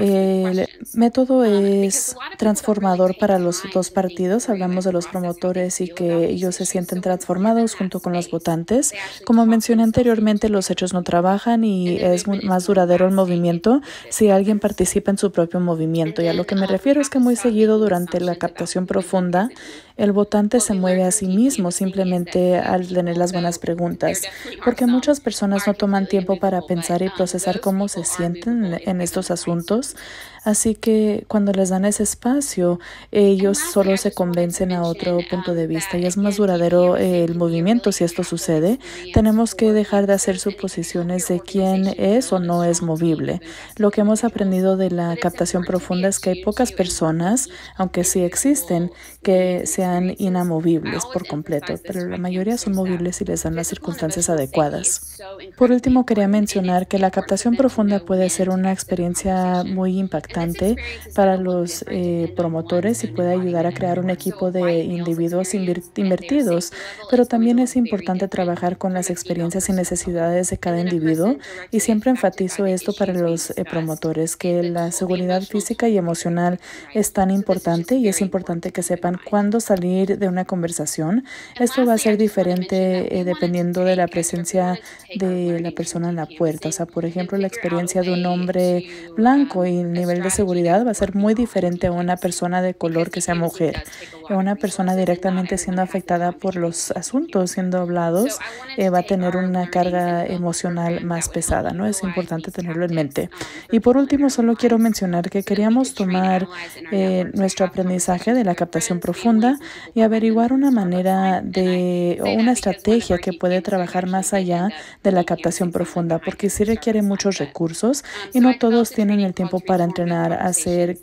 El método es transformador para los dos partidos. Hablamos de los promotores y que ellos se sienten transformados junto con los votantes. Como mencioné anteriormente, los hechos no trabajan y es más duradero el movimiento si alguien participa en su propio movimiento. Y a lo que me refiero es que muy seguido durante la captación profunda, el votante se mueve a sí mismo simplemente al tener las buenas preguntas, porque muchas personas no toman tiempo para pensar y procesar cómo se sienten en estos asuntos. Así que cuando les dan ese espacio, ellos solo se convencen a otro punto de vista y es más duradero el movimiento si esto sucede. Tenemos que dejar de hacer suposiciones de quién es o no es movible. Lo que hemos aprendido de la captación profunda es que hay pocas personas, aunque sí existen, que sean inamovibles por completo, pero la mayoría son movibles si les dan las circunstancias adecuadas. Por último, quería mencionar que la captación profunda puede ser una experiencia muy impactante para los promotores y puede ayudar a crear un equipo de individuos invertidos, pero también es importante trabajar con las experiencias y necesidades de cada individuo y siempre enfatizo esto para los promotores, que la seguridad física y emocional es tan importante y es importante que sepan cuándo salir de una conversación. Esto va a ser diferente dependiendo de la presencia de la persona en la puerta. O sea, por ejemplo, la experiencia de un hombre blanco y el nivel de seguridad va a ser muy diferente a una persona de color que sea mujer. A una persona directamente siendo afectada por los asuntos siendo hablados va a tener una carga emocional más pesada, ¿no? Es importante tenerlo en mente. Y por último, solo quiero mencionar que queríamos tomar nuestro aprendizaje de la captación profunda y averiguar una manera o una estrategia que puede trabajar más allá de la captación profunda, porque sí requiere muchos recursos y no todos tienen el tiempo para entrenar a ser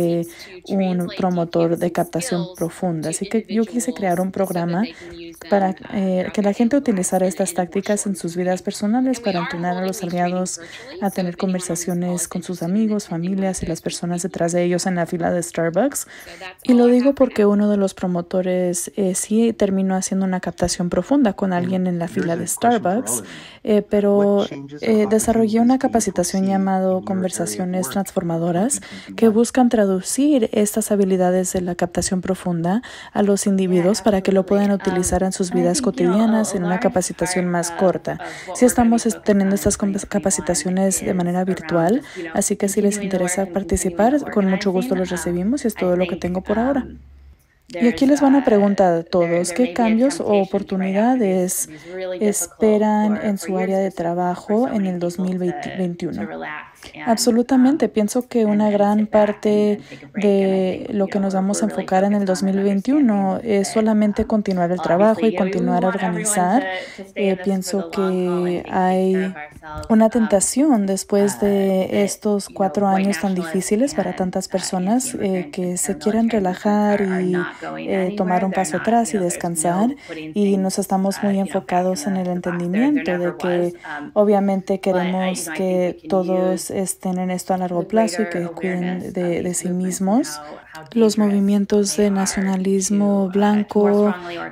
un promotor de captación profunda. Así que yo quise crear un programa para que la gente utilizara estas tácticas en sus vidas personales para entrenar a los aliados a tener conversaciones con sus amigos, familias y las personas detrás de ellos en la fila de Starbucks. Y lo digo porque uno de los promotores sí terminó haciendo una captación profunda con alguien en la fila de Starbucks, pero desarrollé una capacitación llamada Conversaciones Transformadoras que buscan traducir estas habilidades de la captación profunda a los individuos para que lo puedan utilizar en sus vidas cotidianas en una capacitación más corta. Sí estamos teniendo estas capacitaciones de manera virtual, así que si les interesa participar, con mucho gusto los recibimos y es todo lo que tengo por ahora. Y aquí les va una pregunta a todos. ¿Qué cambios o oportunidades esperan en su área de trabajo en el 2021? Absolutamente. Pienso que una gran parte de lo que nos vamos a enfocar en el 2021 es solamente continuar el trabajo y continuar a organizar. Pienso que hay una tentación después de estos 4 años tan difíciles para tantas personas que se quieren relajar y tomar un paso atrás y descansar, y nos estamos muy enfocados en el entendimiento de que obviamente queremos que todos estén en esto a largo plazo y que cuiden de sí mismos. Los movimientos de nacionalismo blanco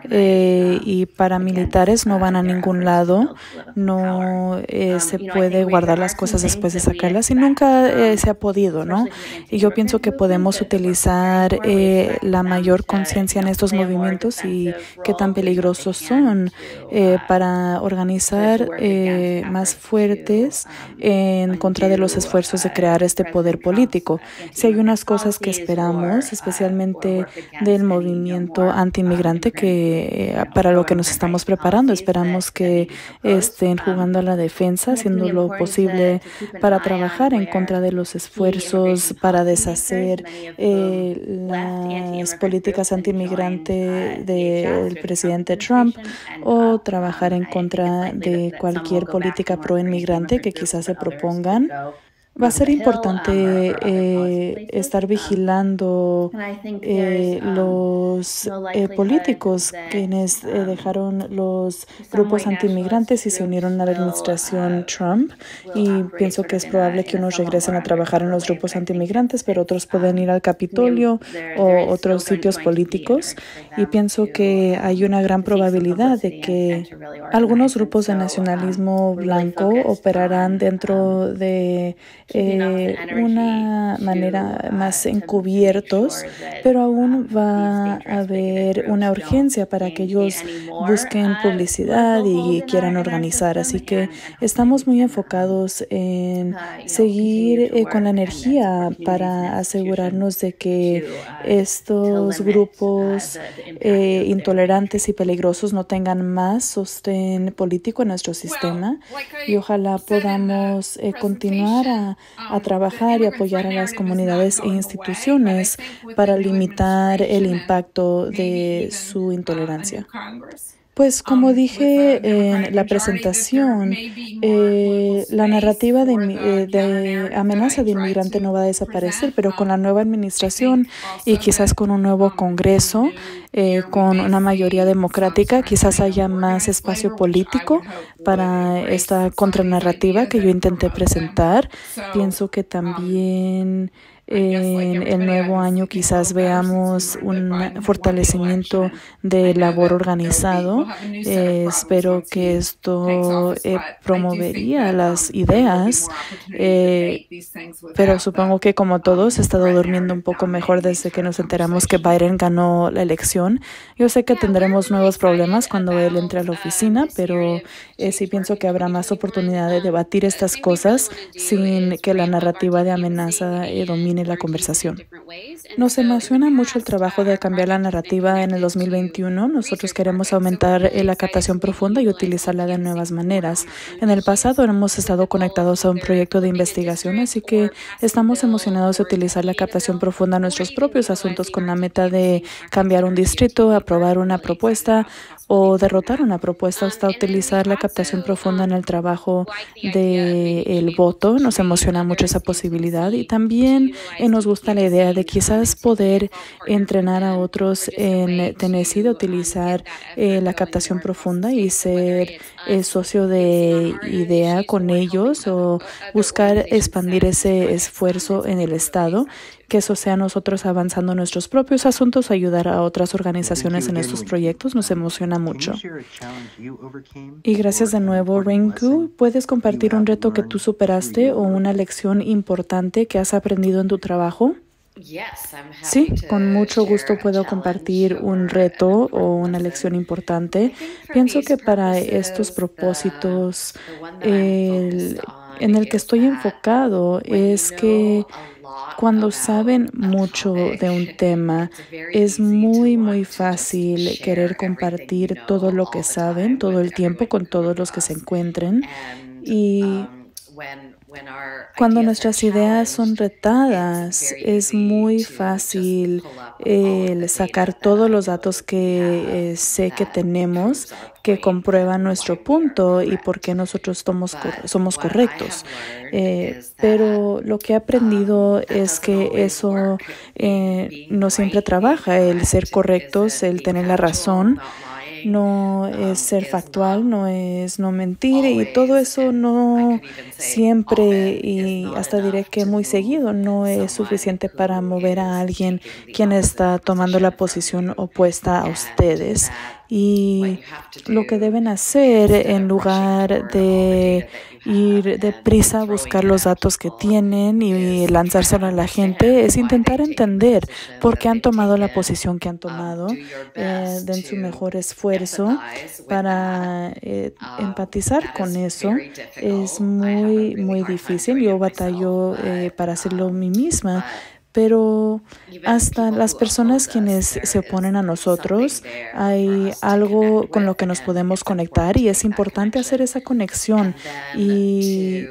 y paramilitares no van a ningún lado. No se puede guardar las cosas después de sacarlas y nunca se ha podido, ¿no? Y yo pienso que podemos utilizar la mayor conciencia en estos movimientos y qué tan peligrosos son para organizar más fuertes en contra de los esfuerzos de crear este poder político. Si hay unas cosas que esperamos, especialmente del movimiento antiinmigrante, que para lo que nos estamos preparando, esperamos que estén jugando a la defensa, haciendo lo posible para trabajar en contra de los esfuerzos para deshacer las políticas antiinmigrante del presidente Trump o trabajar en contra de cualquier política pro-inmigrante que quizás se propongan. Va a ser importante estar vigilando los políticos quienes dejaron los grupos antiinmigrantes y se unieron a la administración Trump. Y pienso que es probable que unos regresen a trabajar en los grupos antiinmigrantes, pero otros pueden ir al Capitolio o otros sitios políticos. Y pienso que hay una gran probabilidad de que algunos grupos de nacionalismo blanco operarán dentro de una manera más encubiertos, pero aún va a haber una urgencia para que ellos busquen publicidad y quieran organizar. Así que estamos muy enfocados en seguir con la energía para asegurarnos de que estos grupos intolerantes y peligrosos no tengan más sostén político en nuestro sistema, y ojalá podamos continuar a trabajar y apoyar a las comunidades e instituciones para limitar el impacto de su intolerancia. Pues como dije en la presentación, la narrativa de amenaza de inmigrante no va a desaparecer, pero con la nueva administración y quizás con un nuevo Congreso, con una mayoría democrática, quizás haya más espacio político para esta contranarrativa que yo intenté presentar. Pienso que también en el nuevo año quizás veamos un fortalecimiento de labor organizado. Espero que esto promovería las ideas, pero supongo que como todos he estado durmiendo un poco mejor desde que nos enteramos que Biden ganó la elección. Yo sé que tendremos nuevos problemas cuando él entre a la oficina, pero sí pienso que habrá más oportunidad de debatir estas cosas sin que la narrativa de amenaza domine la conversación. Nos emociona mucho el trabajo de cambiar la narrativa en el 2021. Nosotros queremos aumentar la captación profunda y utilizarla de nuevas maneras. En el pasado hemos estado conectados a un proyecto de investigación, así que estamos emocionados de utilizar la captación profunda en nuestros propios asuntos con la meta de cambiar un distrito, aprobar una propuesta o derrotar una propuesta hasta utilizar la captación profunda en el trabajo del voto. Nos emociona mucho esa posibilidad y también nos gusta la idea de quizás poder entrenar a otros en Tennessee de utilizar la captación profunda y ser socio de idea con ellos o buscar expandir ese esfuerzo en el estado. Que eso sea nosotros avanzando en nuestros propios asuntos, ayudar a otras organizaciones en estos proyectos, nos emociona mucho. Y gracias de nuevo, Rinku. ¿Puedes compartir un reto que tú superaste o una lección importante que has aprendido en tu trabajo? Sí, con mucho gusto puedo compartir un reto o una lección importante. Pienso que para estos propósitos, en el que estoy enfocado es que cuando saben mucho de un tema, es muy fácil querer compartir todo lo que saben todo el tiempo con todos los que se encuentren. Y cuando nuestras ideas son retadas, es muy fácil sacar todos los datos que sé que tenemos que comprueban nuestro punto y por qué nosotros somos correctos. Pero lo que he aprendido es que eso no siempre trabaja. El ser correctos, el tener la razón, no es ser factual, no es no mentir, y todo eso no siempre, y hasta diré que muy seguido, no es suficiente para mover a alguien quien está tomando la posición opuesta a ustedes. Y lo que deben hacer en lugar de ir deprisa a buscar los datos que tienen y lanzárselo a la gente es intentar entender por qué han tomado la posición que han tomado. Den su mejor esfuerzo para empatizar con eso. Es muy difícil. Yo batallo para hacerlo a mí misma. Pero hasta las personas quienes se oponen a nosotros, hay algo con lo que nos podemos conectar y es importante hacer esa conexión y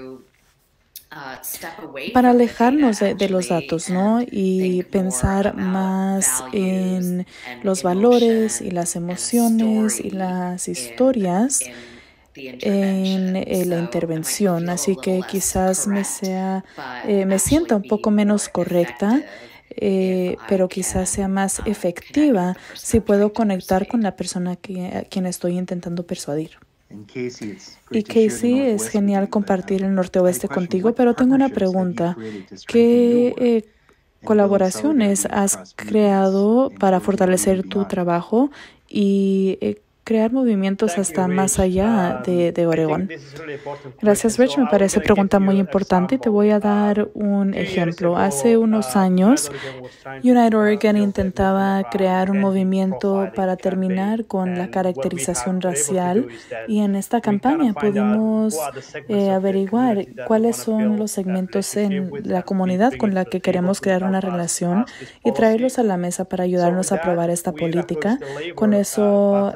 para alejarnos de los datos, ¿no? Y pensar más en los valores y las emociones y las historias en la intervención, así que quizás me sienta un poco menos correcta, pero quizás sea más efectiva si puedo conectar con la persona a quien estoy intentando persuadir. Y Casey, es genial compartir el norte-oeste contigo, pero tengo una pregunta. ¿Qué colaboraciones has creado para fortalecer tu trabajo y crear movimientos hasta más allá de Oregón? Gracias, Rich. Me parece pregunta muy importante y te voy a dar un ejemplo. Hace unos años, Unite Oregon intentaba crear un movimiento para terminar con la caracterización racial y en esta campaña pudimos averiguar cuáles son los segmentos en la comunidad con la que queremos crear una relación y traerlos a la mesa para ayudarnos a aprobar esta política. Con eso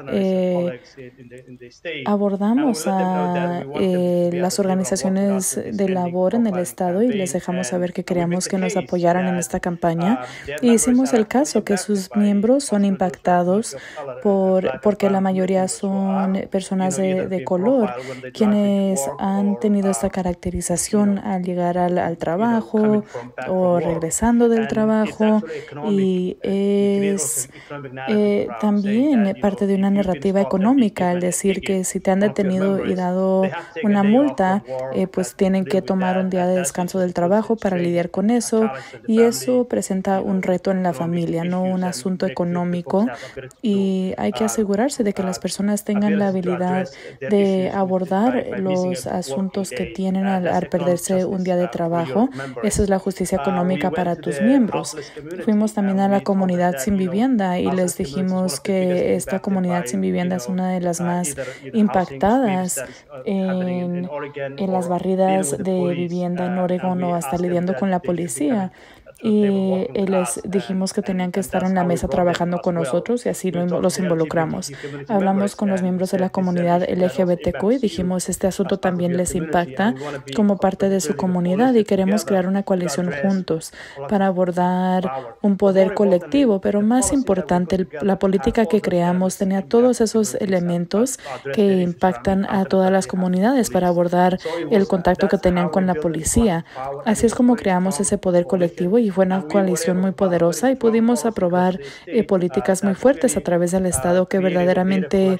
abordamos a las organizaciones de labor en el estado y les dejamos saber que queríamos que nos apoyaran en esta campaña. Y hicimos el caso que sus miembros son impactados porque la mayoría son personas de color quienes han tenido esta caracterización al llegar al trabajo o regresando del trabajo y es también parte de una narrativa económica al decir que si te han detenido y dado una multa, pues tienen que tomar un día de descanso del trabajo para lidiar con eso y eso presenta un reto en la familia, no un asunto económico y hay que asegurarse de que las personas tengan la habilidad de abordar los asuntos que tienen al perderse un día de trabajo. Esa es la justicia económica para tus miembros. Fuimos también a la comunidad sin vivienda y les dijimos que esta comunidad sin vivienda es una de las más impactadas en las barridas de vivienda en Oregón o hasta lidiando con la policía. Y les dijimos que tenían que estar en la mesa trabajando con nosotros y así los involucramos. Hablamos con los miembros de la comunidad LGBTQ y dijimos este asunto también les impacta como parte de su comunidad y queremos crear una coalición juntos para abordar un poder colectivo, pero más importante, la política que creamos tenía todos esos elementos que impactan a todas las comunidades para abordar el contacto que tenían con la policía. Así es como creamos ese poder colectivo y fue una coalición muy poderosa y pudimos aprobar políticas muy fuertes a través del Estado que verdaderamente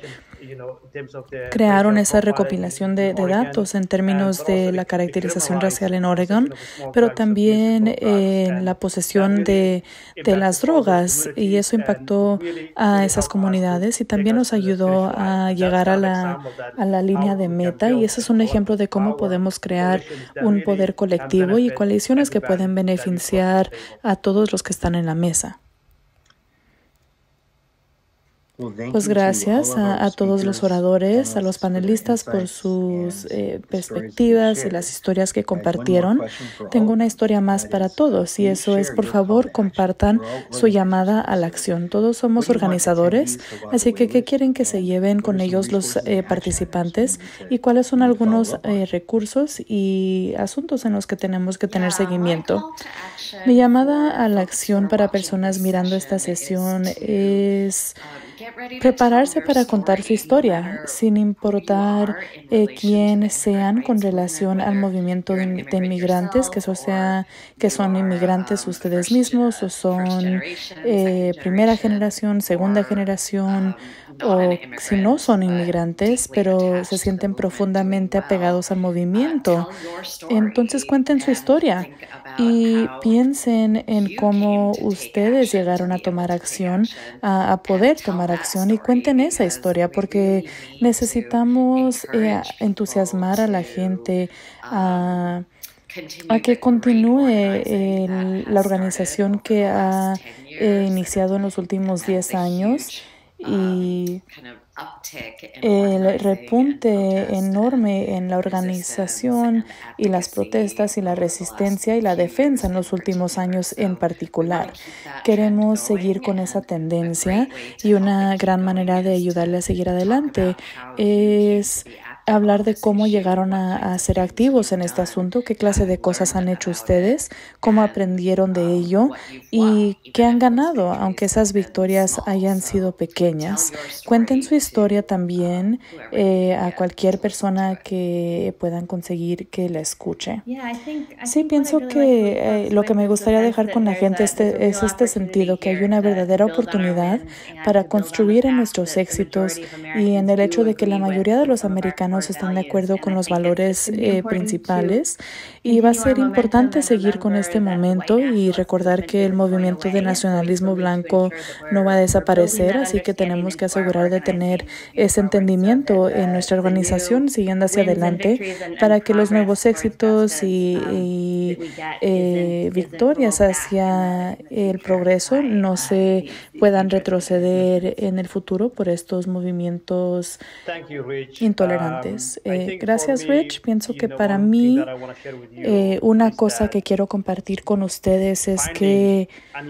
crearon esa recopilación de datos en términos de la caracterización racial en Oregón, pero también en la posesión de las drogas y eso impactó a esas comunidades y también nos ayudó a llegar a la línea de meta y ese es un ejemplo de cómo podemos crear un poder colectivo y coaliciones que pueden beneficiar a todos los que están en la mesa. Pues gracias a todos los oradores, a los panelistas por sus perspectivas y las historias que compartieron. Tengo una historia más para todos y eso es, por favor, compartan su llamada a la acción. Todos somos organizadores, así que ¿qué quieren que se lleven con ellos los participantes y cuáles son algunos recursos y asuntos en los que tenemos que tener seguimiento? Mi llamada a la acción para personas mirando esta sesión es prepararse para contar su historia, sin importar quién sean con relación al movimiento de inmigrantes, que son inmigrantes ustedes mismos o son primera generación, segunda generación, o si no son inmigrantes, pero se sienten profundamente apegados al movimiento. Entonces cuenten su historia y piensen en cómo ustedes llegaron a tomar acción, a poder tomar acción y cuenten esa historia porque necesitamos entusiasmar a la gente a que continúe la organización que ha iniciado en los últimos 10 años y el repunte enorme en la organización y las protestas y la resistencia y la defensa en los últimos años en particular. Queremos seguir con esa tendencia y una gran manera de ayudarle a seguir adelante es hablar de cómo llegaron a ser activos en este asunto, qué clase de cosas han hecho ustedes, cómo aprendieron de ello y qué han ganado, aunque esas victorias hayan sido pequeñas. Cuenten su historia también a cualquier persona que puedan conseguir que la escuche. Sí, pienso que lo que me gustaría dejar con la gente es este sentido, que hay una verdadera oportunidad para construir en nuestros éxitos y en el hecho de que la mayoría de los americanos están de acuerdo con los valores principales, y va a ser importante seguir con este momento y recordar que el movimiento de nacionalismo blanco no va a desaparecer, así que tenemos que asegurar de tener ese entendimiento en nuestra organización siguiendo hacia adelante para que los nuevos éxitos y victorias hacia el progreso no se puedan retroceder en el futuro por estos movimientos intolerantes. Gracias, Rich. Pienso que para mí una cosa que quiero compartir con ustedes es que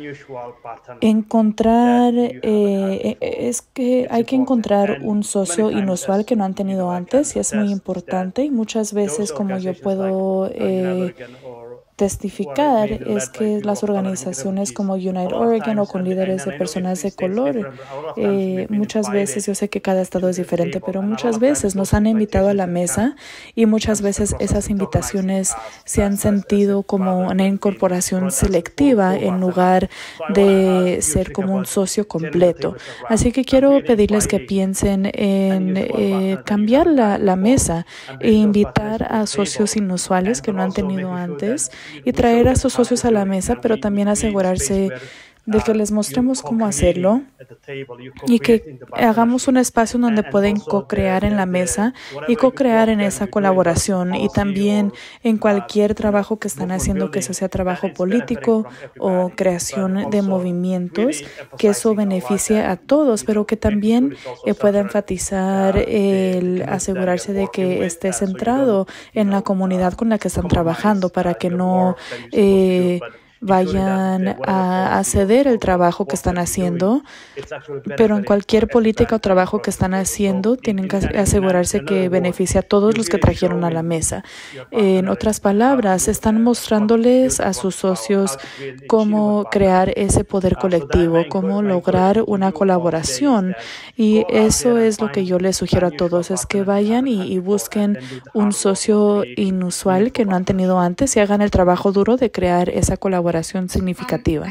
hay que encontrar un socio inusual que no han tenido antes, y es muy importante, y muchas veces, como yo puedo testificar, es que las organizaciones como Unite Oregon o con líderes de personas de color, muchas veces, yo sé que cada estado es diferente, pero muchas veces nos han invitado a la mesa y muchas veces esas invitaciones se han sentido como una incorporación selectiva en lugar de ser como un socio completo. Así que quiero pedirles que piensen en cambiar la mesa e invitar a socios inusuales que no han tenido antes y traer a sus socios a la mesa, pero también asegurarse de que les mostremos cómo hacerlo y que hagamos un espacio donde pueden co-crear en la mesa y co-crear en esa colaboración, y también en cualquier trabajo que están haciendo, que eso sea trabajo político o creación de movimientos, que eso beneficie a todos, pero que también pueda enfatizar el asegurarse de que esté centrado en la comunidad con la que están trabajando para que no vayan a ceder el trabajo que están haciendo, pero en cualquier política o trabajo que están haciendo tienen que asegurarse que beneficia a todos los que trajeron a la mesa. En otras palabras, están mostrándoles a sus socios cómo crear ese poder colectivo, cómo lograr una colaboración, y eso es lo que yo les sugiero a todos, es que vayan y busquen un socio inusual que no han tenido antes y hagan el trabajo duro de crear esa colaboración significativa.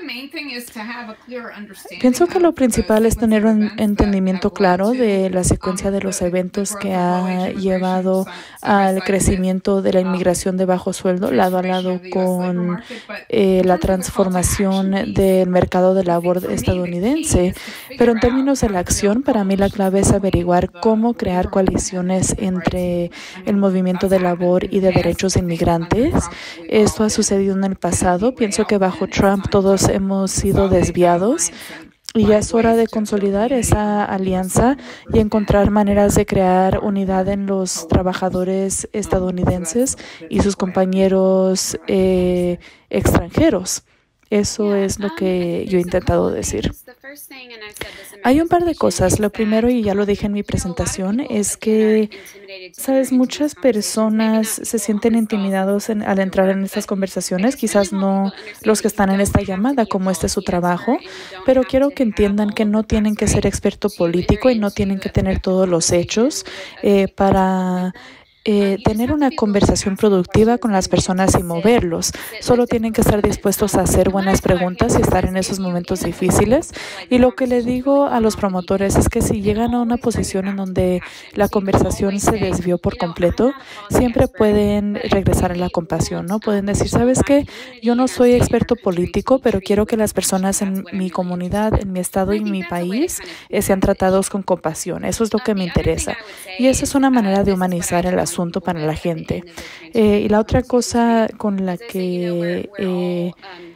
Pienso que lo principal es tener un entendimiento claro de la secuencia de los eventos que ha llevado al crecimiento de la inmigración de bajo sueldo, lado a lado con la transformación del mercado de labor estadounidense. Pero en términos de la acción, para mí la clave es averiguar cómo crear coaliciones entre el movimiento de labor y de derechos de inmigrantes. Esto ha sucedido en el pasado. Pienso que bajo Trump todos hemos sido desviados y ya es hora de consolidar esa alianza y encontrar maneras de crear unidad en los trabajadores estadounidenses y sus compañeros extranjeros. Eso es lo que yo he intentado decir. Hay un par de cosas. Lo primero, y ya lo dije en mi presentación, es que, sabes, muchas personas se sienten intimidados al entrar en estas conversaciones, quizás no los que están en esta llamada, como este es su trabajo, pero quiero que entiendan que no tienen que ser experto político y no tienen que tener todos los hechos para tener una conversación productiva con las personas y moverlos. Solo tienen que estar dispuestos a hacer buenas preguntas y estar en esos momentos difíciles. Y lo que le digo a los promotores es que si llegan a una posición en donde la conversación se desvió por completo, siempre pueden regresar a la compasión, ¿no? Pueden decir, ¿sabes qué? Yo no soy experto político, pero quiero que las personas en mi comunidad, en mi estado y en mi país sean tratados con compasión. Eso es lo que me interesa. Y esa es una manera de humanizar el asunto para la gente. Y la otra cosa con la que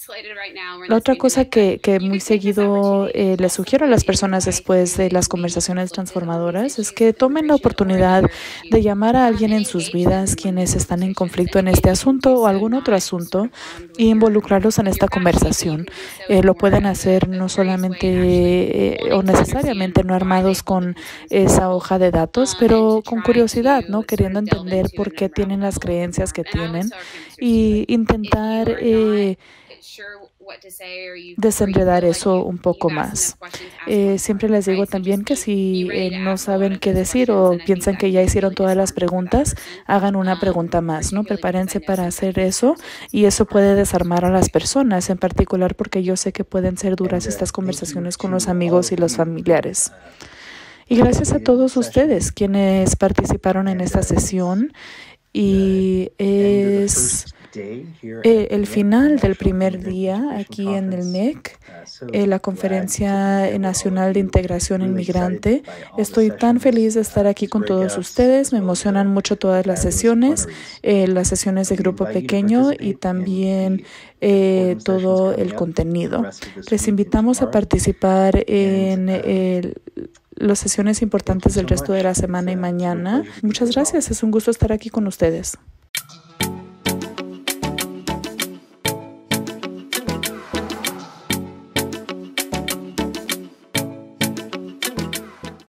La otra cosa que muy seguido les sugiero a las personas después de las conversaciones transformadoras es que tomen la oportunidad de llamar a alguien en sus vidas quienes están en conflicto en este asunto o algún otro asunto e involucrarlos en esta conversación. Lo pueden hacer no solamente o necesariamente no armados con esa hoja de datos, pero con curiosidad, ¿no? Queriendo entender por qué tienen las creencias que tienen y intentar desenredar eso un poco más. Siempre les digo también que si no saben qué decir o piensan que ya hicieron todas las preguntas, hagan una pregunta más, ¿no? Prepárense para hacer eso y eso puede desarmar a las personas, en particular porque yo sé que pueden ser duras estas conversaciones con los amigos y los familiares. Y gracias a todos ustedes quienes participaron en esta sesión y es el final del primer día aquí en el NIC, la Conferencia Nacional de Integración Inmigrante. Estoy tan feliz de estar aquí con todos ustedes. Me emocionan mucho todas las sesiones de grupo pequeño y también todo el contenido. Les invitamos a participar en las sesiones importantes del resto de la semana y mañana. Muchas gracias. Es un gusto estar aquí con ustedes.